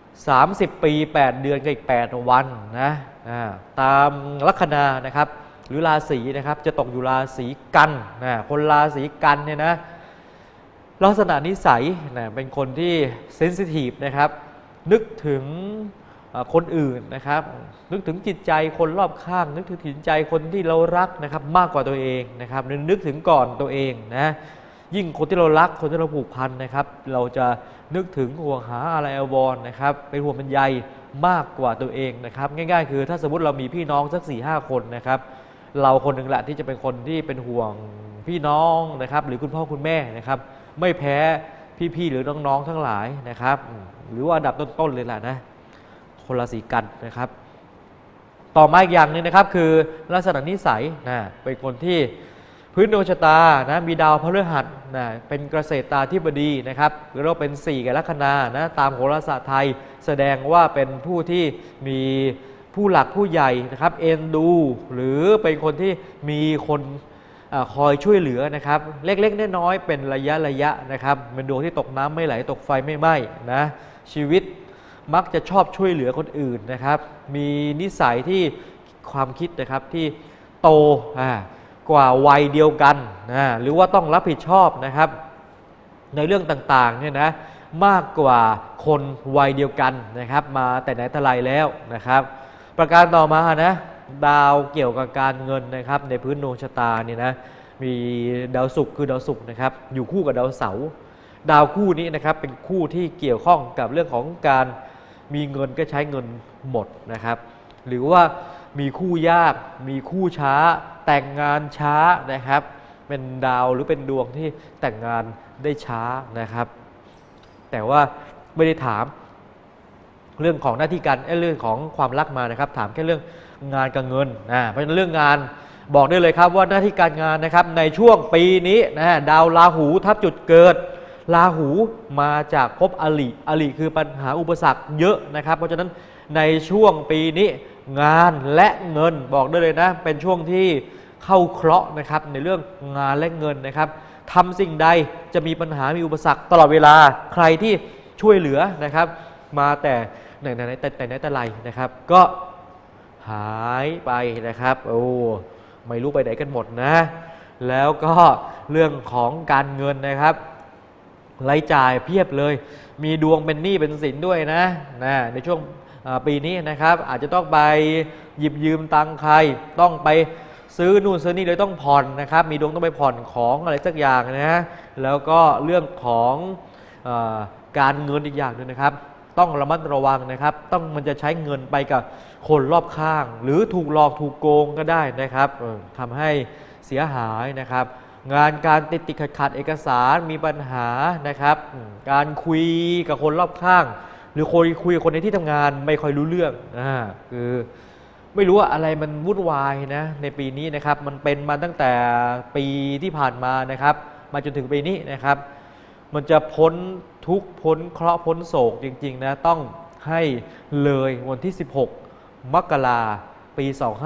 30 ปี 8 เดือนกับอีก8 วันนะตามลัคนานะครับหรือราศีนะครับจะตกอยู่ราศีกันคนราศีกันเนี่ยนะลักษณะนิสัยเป็นคนที่เซนซิทีฟนะครับนึกถึงคนอื่นนะครับนึกถึงจิตใจคนรอบข้างนึกถึงจิตใจคนที่เรารักนะครับมากกว่าตัวเองนะครับนึกถึงก่อนตัวเองนะยิ่งคนที่เรารักคนที่เราผูกพันนะครับเราจะนึกถึงห่วงหาอะไรอาวรณ์นะครับเป็นห่วงเป็นใยมากกว่าตัวเองนะครับง่ายๆคือถ้าสมมติเรามีพี่น้องสัก 4-5 คนนะครับเราคนหนึ่งแหละที่จะเป็นคนที่เป็นห่วงพี่น้องนะครับหรือคุณพ่อคุณแม่นะครับไม่แพ้พี่ๆหรือน้องๆทั้งหลายนะครับหรือว่าอันดับต้นๆเลยแหละนะคนราศีกันนะครับต่อมาอีกอย่างหนึ่งนะครับคือลักษณะนิสัยเป็นคนที่พื้นดวงชะตานะมีดาวพฤหัสเป็นเกษตราธิบดีนะครับหรือเราเป็น4กับลัคนานะตามโหราศาสตร์ไทยแสดงว่าเป็นผู้ที่มีผู้หลักผู้ใหญ่นะครับเอ็นดูหรือเป็นคนที่มีคนคอยช่วยเหลือนะครับเล็กๆน้อยๆเป็นระยะนะครับเป็นดวงที่ตกน้ำไม่ไหลตกไฟไม่ไหม้นะชีวิตมักจะชอบช่วยเหลือคนอื่นนะครับมีนิสัยที่ความคิดนะครับที่โตกว่าวัยเดียวกันหรือว่าต้องรับผิดชอบนะครับในเรื่องต่างๆเนี่ยนะมากกว่าคนวัยเดียวกันนะครับมาแต่ไหนแต่ไรแล้วนะครับประการต่อมานะดาวเกี่ยวกับการเงินนะครับในพื้นดวงชะตาเนี่ยนะมีดาวศุกร์คือดาวศุกร์นะครับอยู่คู่กับดาวเสาร์ดาวคู่นี้นะครับเป็นคู่ที่เกี่ยวข้องกับเรื่องของการมีเงินก็ใช้เงินหมดนะครับหรือว่ามีคู่ยากมีคู่ช้าแต่งงานช้านะครับเป็นดาวหรือเป็นดวงที่แต่งงานได้ช้านะครับแต่ว่าไม่ได้ถามเรื่องของหน้าที่การเรื่องของความรักมานะครับถามแค่เรื่องงานกับเงินเพราะฉะนั้นเรื่องงานบอกได้เลยครับว่าหน้าที่การงานนะครับในช่วงปีนี้ดาวราหูทับจุดเกิดราหูมาจากภพอริคือปัญหาอุปสรรคเยอะนะครับเพราะฉะนั้นในช่วงปีนี้งานและเงินบอกได้เลยนะเป็นช่วงที่เข้าเคราะห์นะครับในเรื่องงานและเงินนะครับทำสิ่งใดจะมีปัญหามีอุปสรรคตลอดเวลาใครที่ช่วยเหลือนะครับมาแต่ไหนแต่ไรนะครับก็หายไปนะครับโอ้ไม่รู้ไปไหนกันหมดนะแล้วก็เรื่องของการเงินนะครับรายจ่ายเพียบเลยมีดวงเป็นหนี้เป็นสินด้วยนะในช่วงปีนี้นะครับอาจจะต้องไปหยิบยืมตังค์ใครต้องไปซื้อนู่นซื้อนี่เลยต้องผ่อนนะครับมีดวงต้องไปผ่อนของอะไรสักอย่างนะแล้วก็เรื่องของการเงินอีกอย่างนึงนะครับต้องระมัดระวังนะครับมันจะใช้เงินไปกับคนรอบข้างหรือถูกหลอกถูกโกงก็ได้นะครับทำให้เสียหายนะครับงานการติดขัดเอกสารมีปัญหานะครับการคุยกับคนรอบข้างหรือคุยกับคนในที่ทำงานไม่ค่อยรู้เรื่องคือไม่รู้ว่าอะไรมันวุ่นวายนะในปีนี้นะครับมันเป็นมาตั้งแต่ปีที่ผ่านมานะครับมาจนถึงปีนี้นะครับมันจะพ้นทุกข์พ้นเคราะห์พ้นโศกจริงๆนะต้องให้เลยวันที่16 มกราปี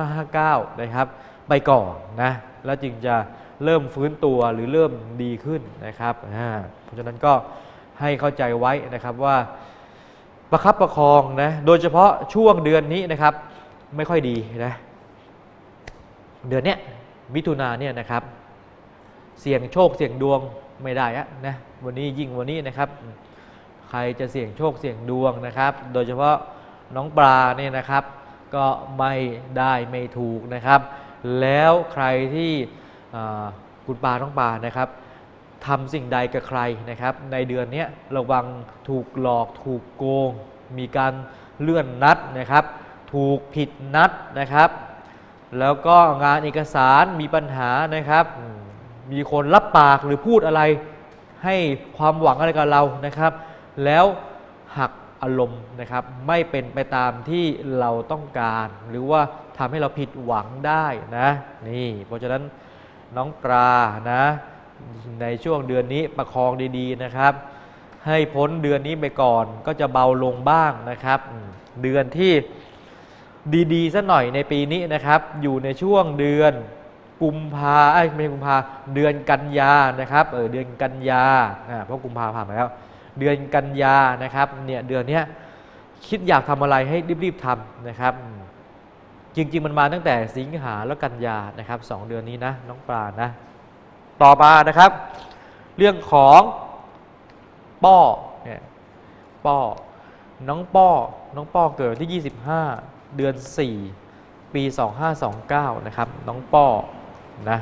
2559นะครับไปก่อนนะแล้วจึงจะเริ่มฟื้นตัวหรือเริ่มดีขึ้นนะครับเพราะฉะนั้นก็ให้เข้าใจไว้นะครับว่าประคับประคองนะโดยเฉพาะช่วงเดือนนี้นะครับไม่ค่อยดีนะเดือนนี้มิถุนาเนี่ยนะครับเสี่ยงโชคเสี่ยงดวงไม่ได้นะวันนี้นะครับใครจะเสี่ยงโชคเสี่ยงดวงนะครับโดยเฉพาะน้องปลาเนี่ยนะครับก็ไม่ได้ไม่ถูกนะครับแล้วใครที่คุณปลาน้องปลานะครับทำสิ่งใดกับใครนะครับในเดือนนี้ระวังถูกหลอกถูกโกงมีการเลื่อนนัดนะครับถูกผิดนัดนะครับแล้วก็งานเอกสารมีปัญหานะครับมีคนรับปากหรือพูดอะไรให้ความหวังอะไรกับเรานะครับแล้วหักอารมณ์นะครับไม่เป็นไปตามที่เราต้องการหรือว่าทำให้เราผิดหวังได้นะนี่เพราะฉะนั้นน้องปลานะในช่วงเดือนนี้ประคองดีๆนะครับให้พ้นเดือนนี้ไปก่อนก็จะเบาลงบ้างนะครับเดือนที่ดีๆสักหน่อยในปีนี้นะครับอยู่ในช่วงเดือนกุมภาไม่กุมภาเดือนกันยานะครับเดือนกันยาเพราะกุมภาผ่านมาแล้วเดือนกันยานะครับเนี่ยเดือนนี้คิดอยากทำอะไรให้รีบๆทำนะครับจริงๆมันมาตั้งแต่สิงหาและกันยานะครับ2 เดือนนี้นะน้องปลานะต่อมานะครับเรื่องของป้อเนี่ยป้อน้องป้อเกิดที่25 เดือน 4 ปี 2529นะครับน้องป้อนะ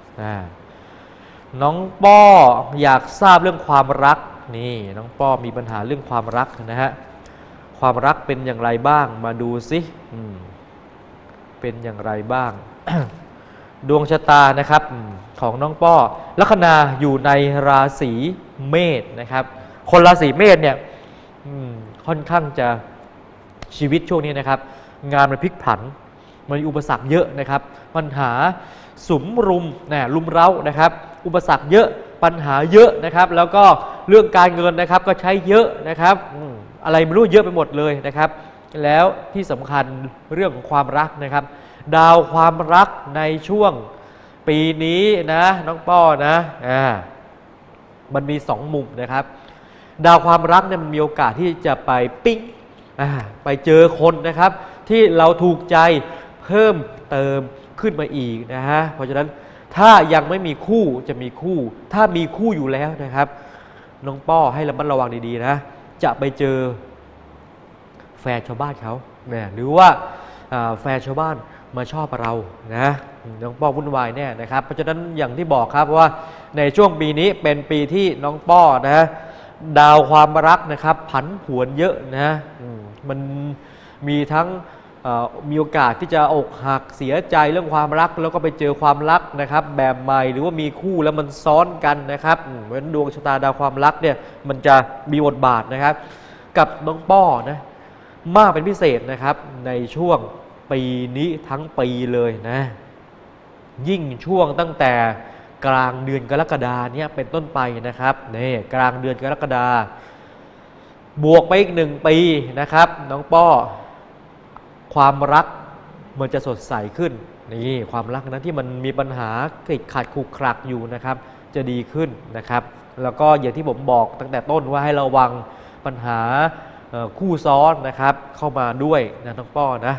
น้องป้ออยากทราบเรื่องความรักนี่น้องป้อมีปัญหาเรื่องความรักนะฮะความรักเป็นอย่างไรบ้างมาดูสิเป็นอย่างไรบ้าง ดวงชะตานะครับของน้องป้อลัคนาอยู่ในราศีเมษนะครับคนราศีเมษเนี่ยค่อนข้างจะชีวิตช่วงนี้นะครับงานมันพลิกผันมันมีอุปสรรคเยอะนะครับปัญหาสุมรุมรุมเร้านะครับอุปสรรคเยอะปัญหาเยอะนะครับแล้วก็เรื่องการเงินนะครับก็ใช้เยอะนะครับอะไรไม่รู้เยอะไปหมดเลยนะครับแล้วที่สำคัญเรื่องของความรักนะครับดาวความรักในช่วงปีนี้นะน้องป้อนะมันมี2 มุมนะครับดาวความรักเนี่ยมันมีโอกาสที่จะไปปิ๊งไปเจอคนนะครับที่เราถูกใจเพิ่มเติมขึ้นมาอีกนะฮะเพราะฉะนั้นถ้ายังไม่มีคู่จะมีคู่ถ้ามีคู่อยู่แล้วนะครับน้องป้อให้ระมัดระวังดีๆนะจะไปเจอแฟนชาวบ้านเขาเนี่ยหรือว่าแฟนชาวบ้านมาชอบเรานะน้องป้อวุ่นวายแน่นะครับเพราะฉะนั้นอย่างที่บอกครับว่าในช่วงปีนี้เป็นปีที่น้องป้อนะดาวความรักนะครับผันผวนเยอะนะมันมีทั้งมีโอกาสที่จะอกหักเสียใจเรื่องความรักแล้วก็ไปเจอความรักนะครับแบบใหม่หรือว่ามีคู่แล้วมันซ้อนกันนะครับเหมือนดวงชะตาดาวความรักเนี่ยมันจะมีบทบาทนะครับกับน้องป้อนะมากเป็นพิเศษนะครับในช่วงปีนี้ทั้งปีเลยนะยิ่งช่วงตั้งแต่กลางเดือนกรกฎาเนี่ยเป็นต้นไปนะครับนี่กลางเดือนกรกฎาบวกไปอีก1 ปีนะครับน้องป้อความรักมันจะสดใสขึ้นนี่ความรักนะที่มันมีปัญหาติดขัดขรุขระอยู่นะครับจะดีขึ้นนะครับแล้วก็อย่างที่ผมบอกตั้งแต่ต้นว่าให้ระวังปัญหาคู่ซ้อนนะครับเข้ามาด้วยนะน้องป้อนะ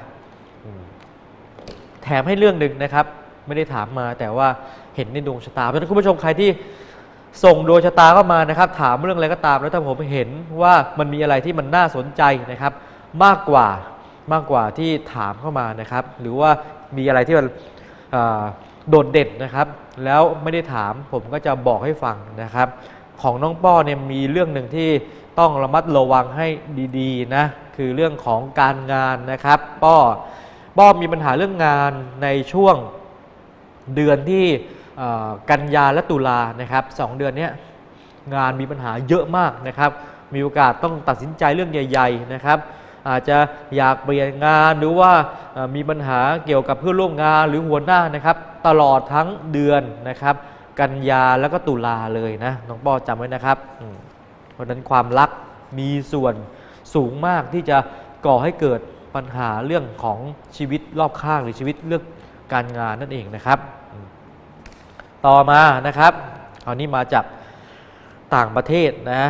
แถมให้เรื่องหนึ่งนะครับไม่ได้ถามมาแต่ว่าเห็นในดวงชะตาเพราะฉะนั้นคุณผู้ชมใครที่ส่งดวงชะตาเข้ามานะครับถามเรื่องอะไรก็ตามแล้วถ้าผมเห็นว่ามันมีอะไรที่มันน่าสนใจนะครับมากกว่าที่ถามเข้ามานะครับหรือว่ามีอะไรที่มันโดดเด่นนะครับแล้วไม่ได้ถามผมก็จะบอกให้ฟังนะครับของน้องป้อเนี่ยมีเรื่องหนึ่งที่ต้องระมัดระวังให้ดีๆนะคือเรื่องของการงานนะครับป้อมีปัญหาเรื่องงานในช่วงเดือนที่กันยาและตุลานะครับ2 เดือนนี้งานมีปัญหาเยอะมากนะครับมีโอกาสต้องตัดสินใจเรื่องใหญ่ๆนะครับอาจจะอยากเปลี่ยนงานหรือว่ามีปัญหาเกี่ยวกับเพื่อนร่วมงานหรือหัวหน้านะครับตลอดทั้งเดือนนะครับกันยาแล้วก็ตุลาเลยนะน้องป้อจำไว้นะครับเพราะฉะนั้นความรักมีส่วนสูงมากที่จะก่อให้เกิดปัญหาเรื่องของชีวิตรอบข้างหรือชีวิตเรื่องการงานนั่นเองนะครับต่อมานะครับเอานี้มาจากต่างประเทศนะ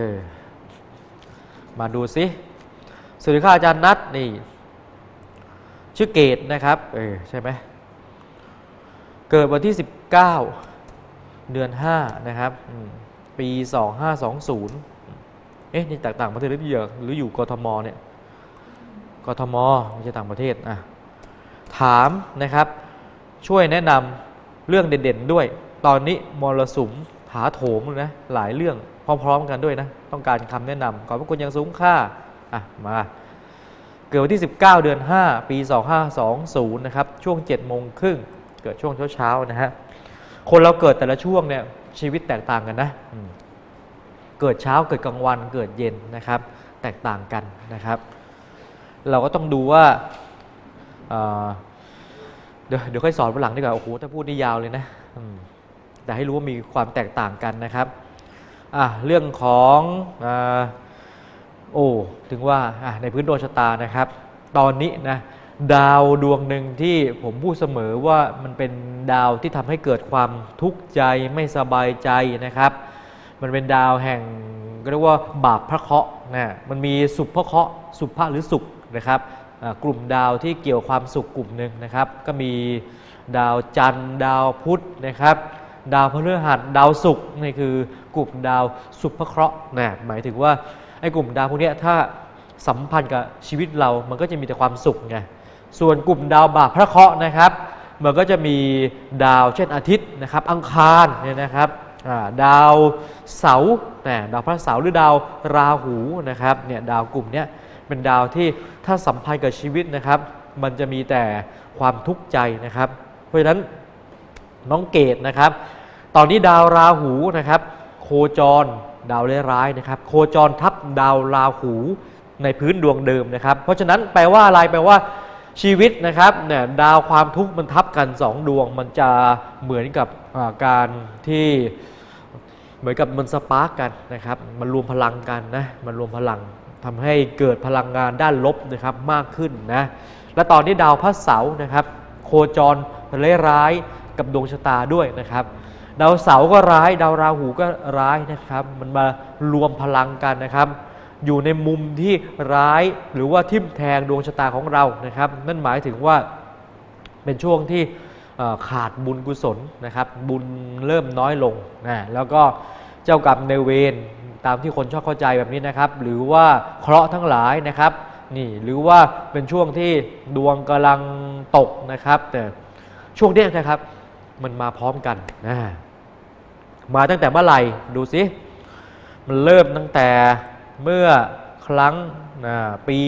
มาดูซิสวัสดีค่ะอาจารย์นัทนี่ชื่อเกตนะครับใช่ไหมเกิดวันที่19 เดือน 5นะครับปี 2520นี่ต่างประเทศหรืออยู่กทมเนี่ยกทมไม่ใช่ต่างประเทศถามนะครับช่วยแนะนำเรื่องเด่นๆด้วยตอนนี้มรสุมถาโถมนะหลายเรื่องพร้อมๆกันด้วยนะต้องการคำแนะนำขอบพระคุณอย่างสูงค่ามาเกิดวันที่ 19 เดือน 5 ปี 2520นะครับช่วง 7:30 เกิดช่วงเช้าๆนะฮะคนเราเกิดแต่ละช่วงเนี่ยชีวิตแตกต่างกันนะเกิดเช้าเกิดกลางวันเกิดเย็นนะครับแตกต่างกันนะครับเราก็ต้องดูว่าเดี๋ยวค่อยสอนวันหลังดีกว่าโอ้โหถ้าพูดนี่ยาวเลยนะแต่ให้รู้ว่ามีความแตกต่างกันนะครับเรื่องของถึงว่าในพื้นดวงชะตานะครับตอนนี้นะดาวดวงหนึ่งที่ผมพูดเสมอว่ามันเป็นดาวที่ทำให้เกิดความทุกข์ใจไม่สบายใจนะครับมันเป็นดาวแห่งเรียกว่าบาปพระเคราะห์นะมันมีสุภเคราะห์สุภหรือสุขนะครับกลุ่มดาวที่เกี่ยวความสุขกลุ่มหนึ่งนะครับก็มีดาวจันทร์ดาวพุธนะครับดาวพฤหัสดาวศุกร์นี่คือกลุ่มดาวสุภเคราะห์นะหมายถึงว่าไอ้กลุ่มดาวพวกนี้ถ้าสัมพันธ์กับชีวิตเรามันก็จะมีแต่ความสุขไงส่วนกลุ่มดาวบาปพระเคราะห์นะครับมันก็จะมีดาวเช่นอาทิตย์นะครับอังคารเนี่ยนะครับดาวเสาร์ดาวพระเสาร์หรือดาวราหูนะครับเนี่ยดาวกลุ่มนี้เป็นดาวที่ถ้าสัมพันธ์กับชีวิตนะครับมันจะมีแต่ความทุกข์ใจนะครับเพราะฉะนั้นน้องเกดนะครับตอนนี้ดาวราหูนะครับโคจรดาวร้ายๆนะครับโคจรทับดาวราหูในพื้นดวงเดิมนะครับเพราะฉะนั้นแปลว่าอะไรแปลว่าชีวิตนะครับเนี่ยดาวความทุกข์มันทับกัน2ดวงมันจะเหมือนกับการที่เหมือนกับมันสปาร์กกันนะครับมันรวมพลังกันนะมันรวมพลังทำให้เกิดพลังงานด้านลบนะครับมากขึ้นนะและตอนนี้ดาวพระเสาร์นะครับโคจรร้ายกับดวงชะตาด้วยนะครับดาวเสาร์ก็ร้ายดาวราหูก็ร้ายนะครับมันมารวมพลังกันนะครับอยู่ในมุมที่ร้ายหรือว่าทิ่มแทงดวงชะตาของเรานะครับนั่นหมายถึงว่าเป็นช่วงที่ขาดบุญกุศลนะครับบุญเริ่มน้อยลงนะแล้วก็เจ้ากรรมนายเวรตามที่คนชอบเข้าใจแบบนี้นะครับหรือว่าเคราะห์ทั้งหลายนะครับนี่หรือว่าเป็นช่วงที่ดวงกำลังตกนะครับแต่ช่วงนี้นะครับมันมาพร้อมกันนะมาตั้งแต่เมื่อไหร่ดูสิมันเริ่มตั้งแต่เมื่อครั้งปี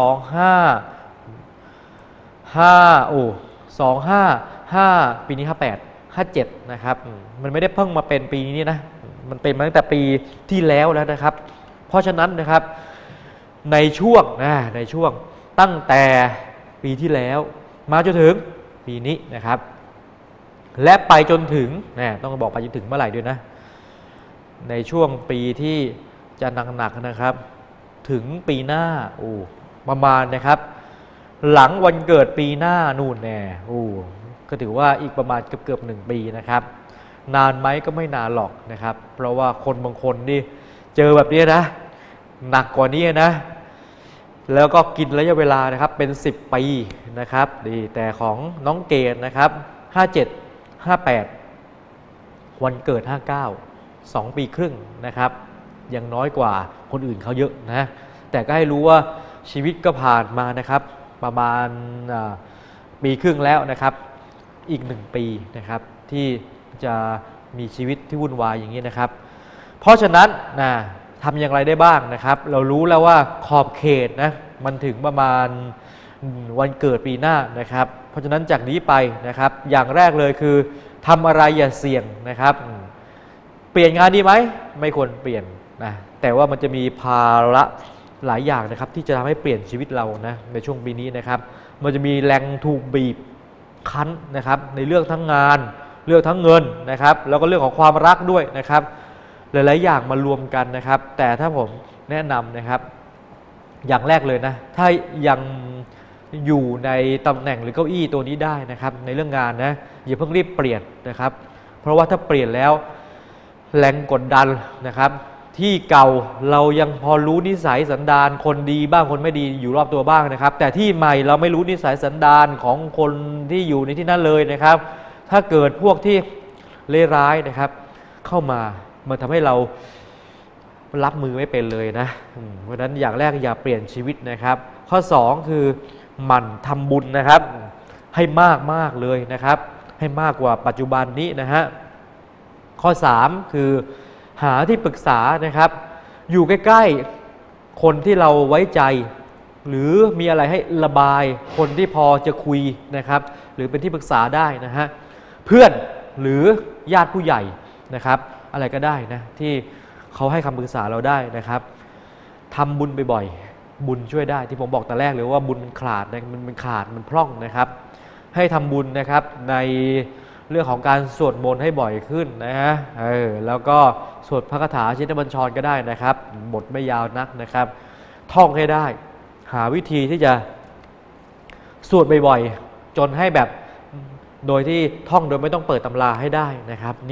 2555ปีนี้58 57นะครับมันไม่ได้เพิ่งมาเป็นปีนี้นะมันเป็นมาตั้งแต่ปีที่แล้วแล้วนะครับเพราะฉะนั้นนะครับในช่วงตั้งแต่ปีที่แล้วมาจนถึงปีนี้นะครับและไปจนถึงต้องบอกไปจนถึงเมื่อไหร่ด้วยนะในช่วงปีที่จะหนักๆนะครับถึงปีหน้าประมาณนะครับหลังวันเกิดปีหน้านู่นก็ถือว่าอีกประมาณเกือบ1 ปีนะครับนานไหมก็ไม่นานหรอกนะครับเพราะว่าคนบางคนนี่เจอแบบนี้นะหนักกว่านี้นะแล้วก็กินระยะเวลานะครับเป็น10 ปีนะครับดีแต่ของน้องเกดนะครับ57 58วันเกิด59 2 ปีครึ่งนะครับยังน้อยกว่าคนอื่นเขาเยอะนะแต่ก็ให้รู้ว่าชีวิตก็ผ่านมานะครับประมาณปีครึ่งแล้วนะครับอีก1 ปีนะครับที่จะมีชีวิตที่วุ่นวายอย่างนี้นะครับเพราะฉะนั้นทำอย่างไรได้บ้างนะครับเรารู้แล้วว่าขอบเขตนะมันถึงประมาณวันเกิดปีหน้านะครับเพราะฉะนั้นจากนี้ไปนะครับอย่างแรกเลยคือทำอะไรอย่าเสี่ยงนะครับเปลี่ยนงานดีไหมไม่ควรเปลี่ยนนะแต่ว่ามันจะมีภาระหลายอย่างนะครับที่จะทำให้เปลี่ยนชีวิตเรานะในช่วงปีนี้นะครับมันจะมีแรงถูกบีบคั้นนะครับในเรื่องทั้งงานเรื่องทั้งเงินนะครับแล้วก็เรื่องของความรักด้วยนะครับหลายๆอย่างมารวมกันนะครับแต่ถ้าผมแนะนำนะครับอย่างแรกเลยนะถ้ายังอยู่ในตำแหน่งหรือเก้าอี้ตัวนี้ได้นะครับในเรื่องงานนะอย่าเพิ่งรีบเปลี่ยนนะครับเพราะว่าถ้าเปลี่ยนแล้วแรงกดดันนะครับที่เก่าเรายังพอรู้นิสัยสันดานคนดีบ้างคนไม่ดีอยู่รอบตัวบ้างนะครับแต่ที่ใหม่เราไม่รู้นิสัยสันดานของคนที่อยู่ในที่นั้นเลยนะครับถ้าเกิดพวกที่เลวร้ายนะครับเข้ามามันทำให้เรารับมือไม่เป็นเลยนะเพราะฉะนั้นอย่างแรกอย่าเปลี่ยนชีวิตนะครับข้อ2คือหมั่นทำบุญนะครับให้มากเลยนะครับให้มากกว่าปัจจุบันนี้นะฮะข้อ3คือหาที่ปรึกษานะครับอยู่ใกล้ๆคนที่เราไว้ใจหรือมีอะไรให้ระบายคนที่พอจะคุยนะครับหรือเป็นที่ปรึกษาได้นะฮะเพื่อนหรือญาติผู้ใหญ่นะครับอะไรก็ได้นะที่เขาให้คำปรึกษาเราได้นะครับทำบุญบ่อยๆบุญช่วยได้ที่ผมบอกแต่แรกเลยว่าบุญมันขาดมันขาดมันพร่องนะครับให้ทำบุญนะครับในเรื่องของการสวดมนต์ให้บ่อยขึ้นนะฮะแล้วก็สวดพระคาถาชินบัญชรก็ได้นะครับบทไม่ยาวนักนะครับท่องให้ได้หาวิธีที่จะสวดบ่อยๆจนให้แบบโดยที่ท่องโดยไม่ต้องเปิดตำราให้ได้นะครับเนี่ย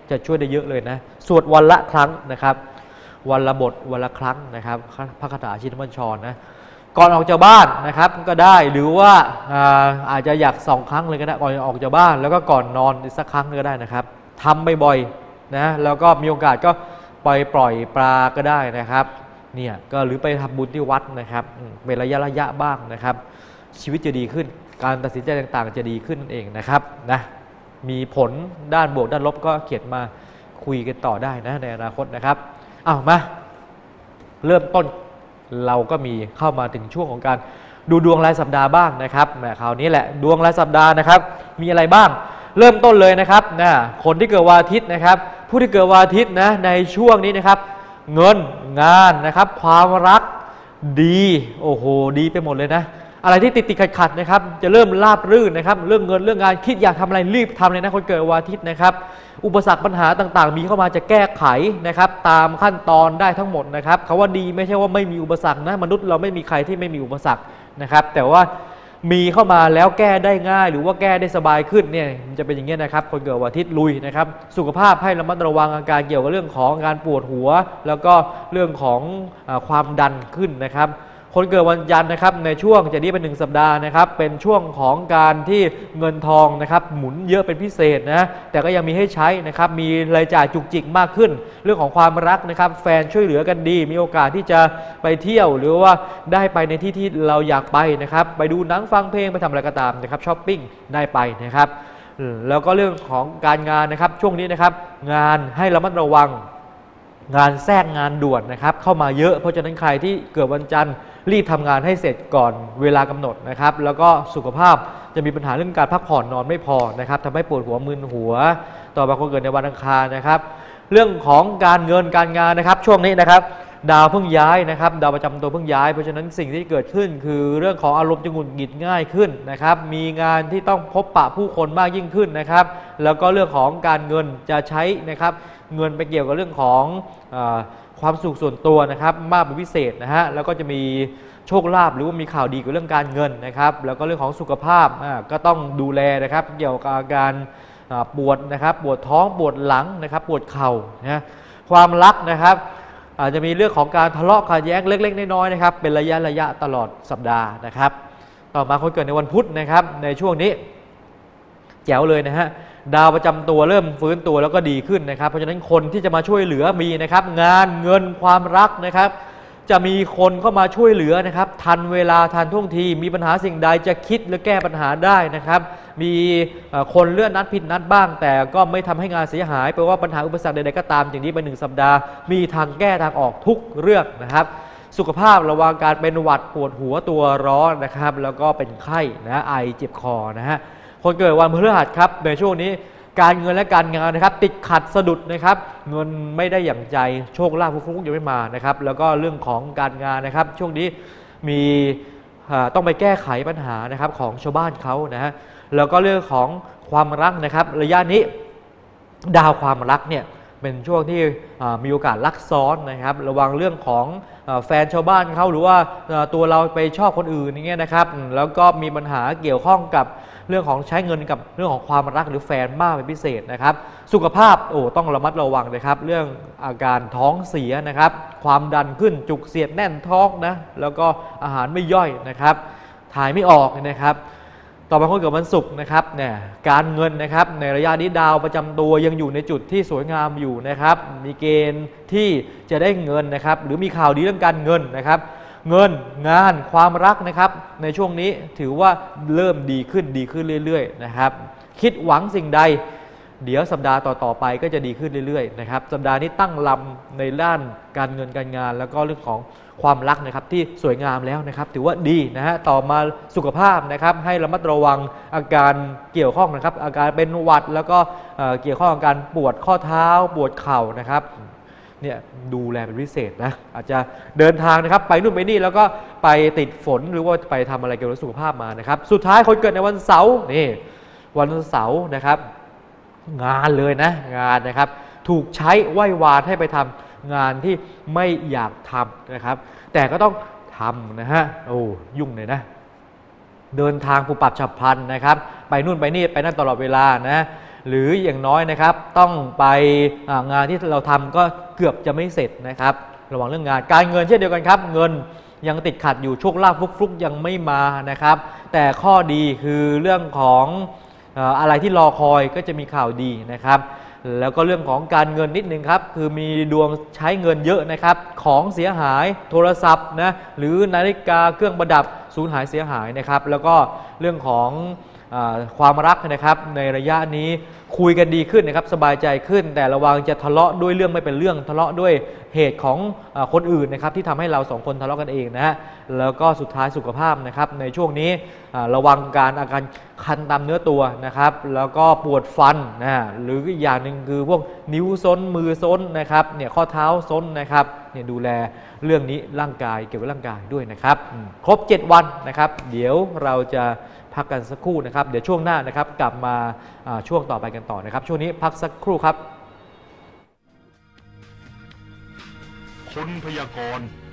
จะช่วยได้เยอะเลยนะสวดวันละครั้งนะครับวันละบทวันละครั้งนะครับพระคาถาชินบัญชรนะก่อนออกจากบ้านนะครับก็ได้หรือว่าอาจจะอยาก2 ครั้งเลยก็ได้ก่อนออกจากบ้านแล้วก็ก่อนนอนอีกสักครั้งก็ได้นะครับทำบ่อยๆนะแล้วก็มีโอกาสก็ปล่อยปลาก็ได้นะครับเนี่ยก็หรือไปทำบุญที่วัดนะครับเป็นระยะบ้างนะครับชีวิตจะดีขึ้นการตัดสินใจต่างๆจะดีขึ้นนั่นเองนะครับนะมีผลด้านบวกด้านลบก็เขียนมาคุยกันต่อได้นะในอนาคตนะครับเอามาเริ่มต้นเราก็มีเข้ามาถึงช่วงของการดูดวงรายสัปดาห์บ้างนะครับคราวนี้แหละดวงรายสัปดาห์นะครับมีอะไรบ้างเริ่มต้นเลยนะครับนะคนที่เกิดวันอาทิตย์นะครับผู้ที่เกิดวันอาทิตย์นะในช่วงนี้นะครับเงินงานนะครับความรักดีโอ้โหดีไปหมดเลยนะอะไรที่ติดขัดนะครับจะเริ่มราบรื่นนะครับเรื่องเงินเรื่องงานคิดอยากทำอะไรรีบทำเลยนะคนเกิดวันอาทิตย์นะครับอุปสรรคปัญหาต่างๆมีเข้ามาจะแก้ไขนะครับตามขั้นตอนได้ทั้งหมดนะครับคำว่าดีไม่ใช่ว่าไม่มีอุปสรรคนะมนุษย์เราไม่มีใครที่ไม่มีอุปสรรคนะครับแต่ว่ามีเข้ามาแล้วแก้ได้ง่ายหรือว่าแก้ได้สบายขึ้นเนี่ยมันจะเป็นอย่างนี้นะครับคนเกิดวันอาทิตย์ลุยนะครับสุขภาพให้ระมัดระวังอาการเกี่ยวกับเรื่องของการปวดหัวแล้วก็เรื่องของความดันขึ้นนะครับคนเกิดวันจันทร์นะครับในช่วงจากนี้เป็น1 สัปดาห์นะครับเป็นช่วงของการที่เงินทองนะครับหมุนเยอะเป็นพิเศษนะแต่ก็ยังมีให้ใช้นะครับมีรายจ่ายจุกจิกมากขึ้นเรื่องของความรักนะครับแฟนช่วยเหลือกันดีมีโอกาสที่จะไปเที่ยวหรือว่าได้ไปในที่ที่เราอยากไปนะครับไปดูหนังฟังเพลงไปทำอะไรก็ตามนะครับช้อปปิ้งได้ไปนะครับแล้วก็เรื่องของการงานนะครับช่วงนี้นะครับงานให้ระมัดระวังงานแทรกงานด่วนนะครับเข้ามาเยอะเพราะฉะนั้นใครที่เกิดวันจันทร์รีบทำงานให้เสร็จก่อนเวลากำหนดนะครับแล้วก็สุขภาพจะมีปัญหาเรื่องการพักผ่อนนอนไม่พอนะครับทำให้ปวดหัวมึนหัวต่อบางคนเกิดในวันอังคารนะครับเรื่องของการเงินการงานนะครับช่วงนี้นะครับดาวเพิ่งย้ายนะครับดาวประจำตัวเพิ่งย้ายเพราะฉะนั้นสิ่งที่เกิดขึ้นคือเรื่องของอารมณ์จะหงุดหงิดง่ายขึ้นนะครับมีงานที่ต้องพบปะผู้คนมากยิ่งขึ้นนะครับแล้วก็เรื่องของการเงินจะใช้นะครับเงินไปเกี่ยวกับเรื่องของความสุขส่วนตัวนะครับมากเป็นพิเศษนะฮะแล้วก็จะมีโชคลาภหรือว่ามีข่าวดีเกี่ยวกับเรื่องการเงินนะครับแล้วก็เรื่องของสุขภาพก็ต้องดูแลนะครับเกี่ยวกับอาการปวดนะครับปวดท้องปวดหลังนะครับปวดเข่านะความรักนะครับอาจจะมีเรื่องของการทะเลาะขัดแย้งเล็กๆน้อยๆนะครับเป็นระยะตลอดสัปดาห์นะครับต่อมาคนเกิดในวันพุธนะครับในช่วงนี้แจ๋วเลยนะฮะดาวประจำตัวเริ่มฟื้นตัวแล้วก็ดีขึ้นนะครับเพราะฉะนั้นคนที่จะมาช่วยเหลือมีนะครับงานเงินความรักนะครับจะมีคนเข้ามาช่วยเหลือนะครับทันเวลาทันท่วงทีมีปัญหาสิ่งใดจะคิดและแก้ปัญหาได้นะครับมีคนเลื่อนนัดผิดนัดบ้างแต่ก็ไม่ทำให้งานเสียหายแปลว่าปัญหาอุปสรรคใดๆก็ตามอย่างนี้ไป1 สัปดาห์มีทางแก้ทางออกทุกเรื่องนะครับสุขภาพระวังการเป็นหวัดปวดหัวตัวร้อนนะครับแล้วก็เป็นไข้นะไอเจ็บคอนะฮะคนเกิดวันพฤหัสครับในช่วงนี้การเงินและการงานนะครับติดขัดสะดุดนะครับเงินไม่ได้อย่างใจโชคลาภฟุกๆยังไม่มานะครับแล้วก็เรื่องของการงานนะครับช่วงนี้มีต้องไปแก้ไขปัญหานะครับของชาวบ้านเขานะฮะแล้วก็เรื่องของความรักนะครับระยะนี้ดาวความรักเนี่ยเป็นช่วงที่มีโอกาสรักซ้อนนะครับระวังเรื่องของแฟนชาวบ้านเขาหรือว่าตัวเราไปชอบคนอื่นอย่างเงี้ยนะครับแล้วก็มีปัญหาเกี่ยวข้องกับเรื่องของใช้เงินกับเรื่องของความรักหรือแฟนมากเป็นพิเศษนะครับสุขภาพต้องระมัดระวังนะครับเรื่องอาการท้องเสียนะครับความดันขึ้นจุกเสียดแน่นท้องนะแล้วก็อาหารไม่ย่อยนะครับถ่ายไม่ออกนะครับต่อมาคนเกิดวันศุกร์นะครับเนี่ยการเงินนะครับในระยะนี้ดาวประจำตัวยังอยู่ในจุดที่สวยงามอยู่นะครับมีเกณฑ์ที่จะได้เงินนะครับหรือมีข่าวดีเรื่องการเงินนะครับเงินงานความรักนะครับในช่วงนี้ถือว่าเริ่มดีขึ้นเรื่อยๆนะครับคิดหวังสิ่งใดเดี๋ยวสัปดาห์ต่อๆไปก็จะดีขึ้นเรื่อยๆนะครับสัปดาห์นี้ตั้งลำในด้านการเงินการงานแล้วก็เรื่องของความรักนะครับที่สวยงามแล้วนะครับถือว่าดีนะฮะต่อมาสุขภาพนะครับให้ระมัดระวังอาการเกี่ยวข้องนะครับอาการเป็นหวัดแล้วก็เกี่ยวข้องกับการปวดข้อเท้าปวดเข่านะครับเนี่ยดูแลเป็นพิเศษนะอาจจะเดินทางนะครับไปนู่นไปนี่แล้วก็ไปติดฝนหรือว่าไปทำอะไรเกี่ยวกับสุขภาพมานะครับสุดท้ายคนเกิดในวันเสาร์นี่วันเสาร์นะครับงานเลยนะงานนะครับถูกใช้ไหว้วานให้ไปทำงานที่ไม่อยากทำนะครับแต่ก็ต้องทำนะฮะยุ่งเลยนะเดินทางปุบปับฉับพลันนะครับไปนู่นไปนี่ไปนั่นตลอดเวลานะหรืออย่างน้อยนะครับต้องไปงานที่เราทำก็เกือบจะไม่เสร็จนะครับระวังเรื่องงานการเงินเช่นเดียวกันครับเงินยังติดขัดอยู่โชคลาภฟลุกๆยังไม่มานะครับแต่ข้อดีคือเรื่องของอะไรที่รอคอยก็จะมีข่าวดีนะครับแล้วก็เรื่องของการเงินนิดนึงครับคือมีดวงใช้เงินเยอะนะครับของเสียหายโทรศัพท์นะหรือนาฬิกาเครื่องประดับสูญหายเสียหายนะครับแล้วก็เรื่องของความรักนะครับในระยะนี้คุยกันดีขึ้นนะครับสบายใจขึ้นแต่ระวังจะทะเลาะด้วยเรื่องไม่เป็นเรื่องทะเลาะด้วยเหตุของคนอื่นนะครับที่ทำให้เราสองคนทะเลาะกันเองนะฮะแล้วก็สุดท้ายสุขภาพนะครับในช่วงนี้ระวังอาการคันตามเนื้อตัวนะครับแล้วก็ปวดฟันนะหรืออีกอย่างหนึ่งคือพวกนิ้วซ้นมือซ้นนะครับเนี่ยข้อเท้าซ้นนะครับเนี่ยดูแลเรื่องนี้ร่างกายเกี่ยวกับร่างกายด้วยนะครับครบ7วันนะครับเดี๋ยวเราจะพักกันสักครู่นะครับเดี๋ยวช่วงหน้านะครับกลับมาช่วงต่อไปกันต่อนะครับช่วงนี้พักสักครู่ครับคนพยากรณ์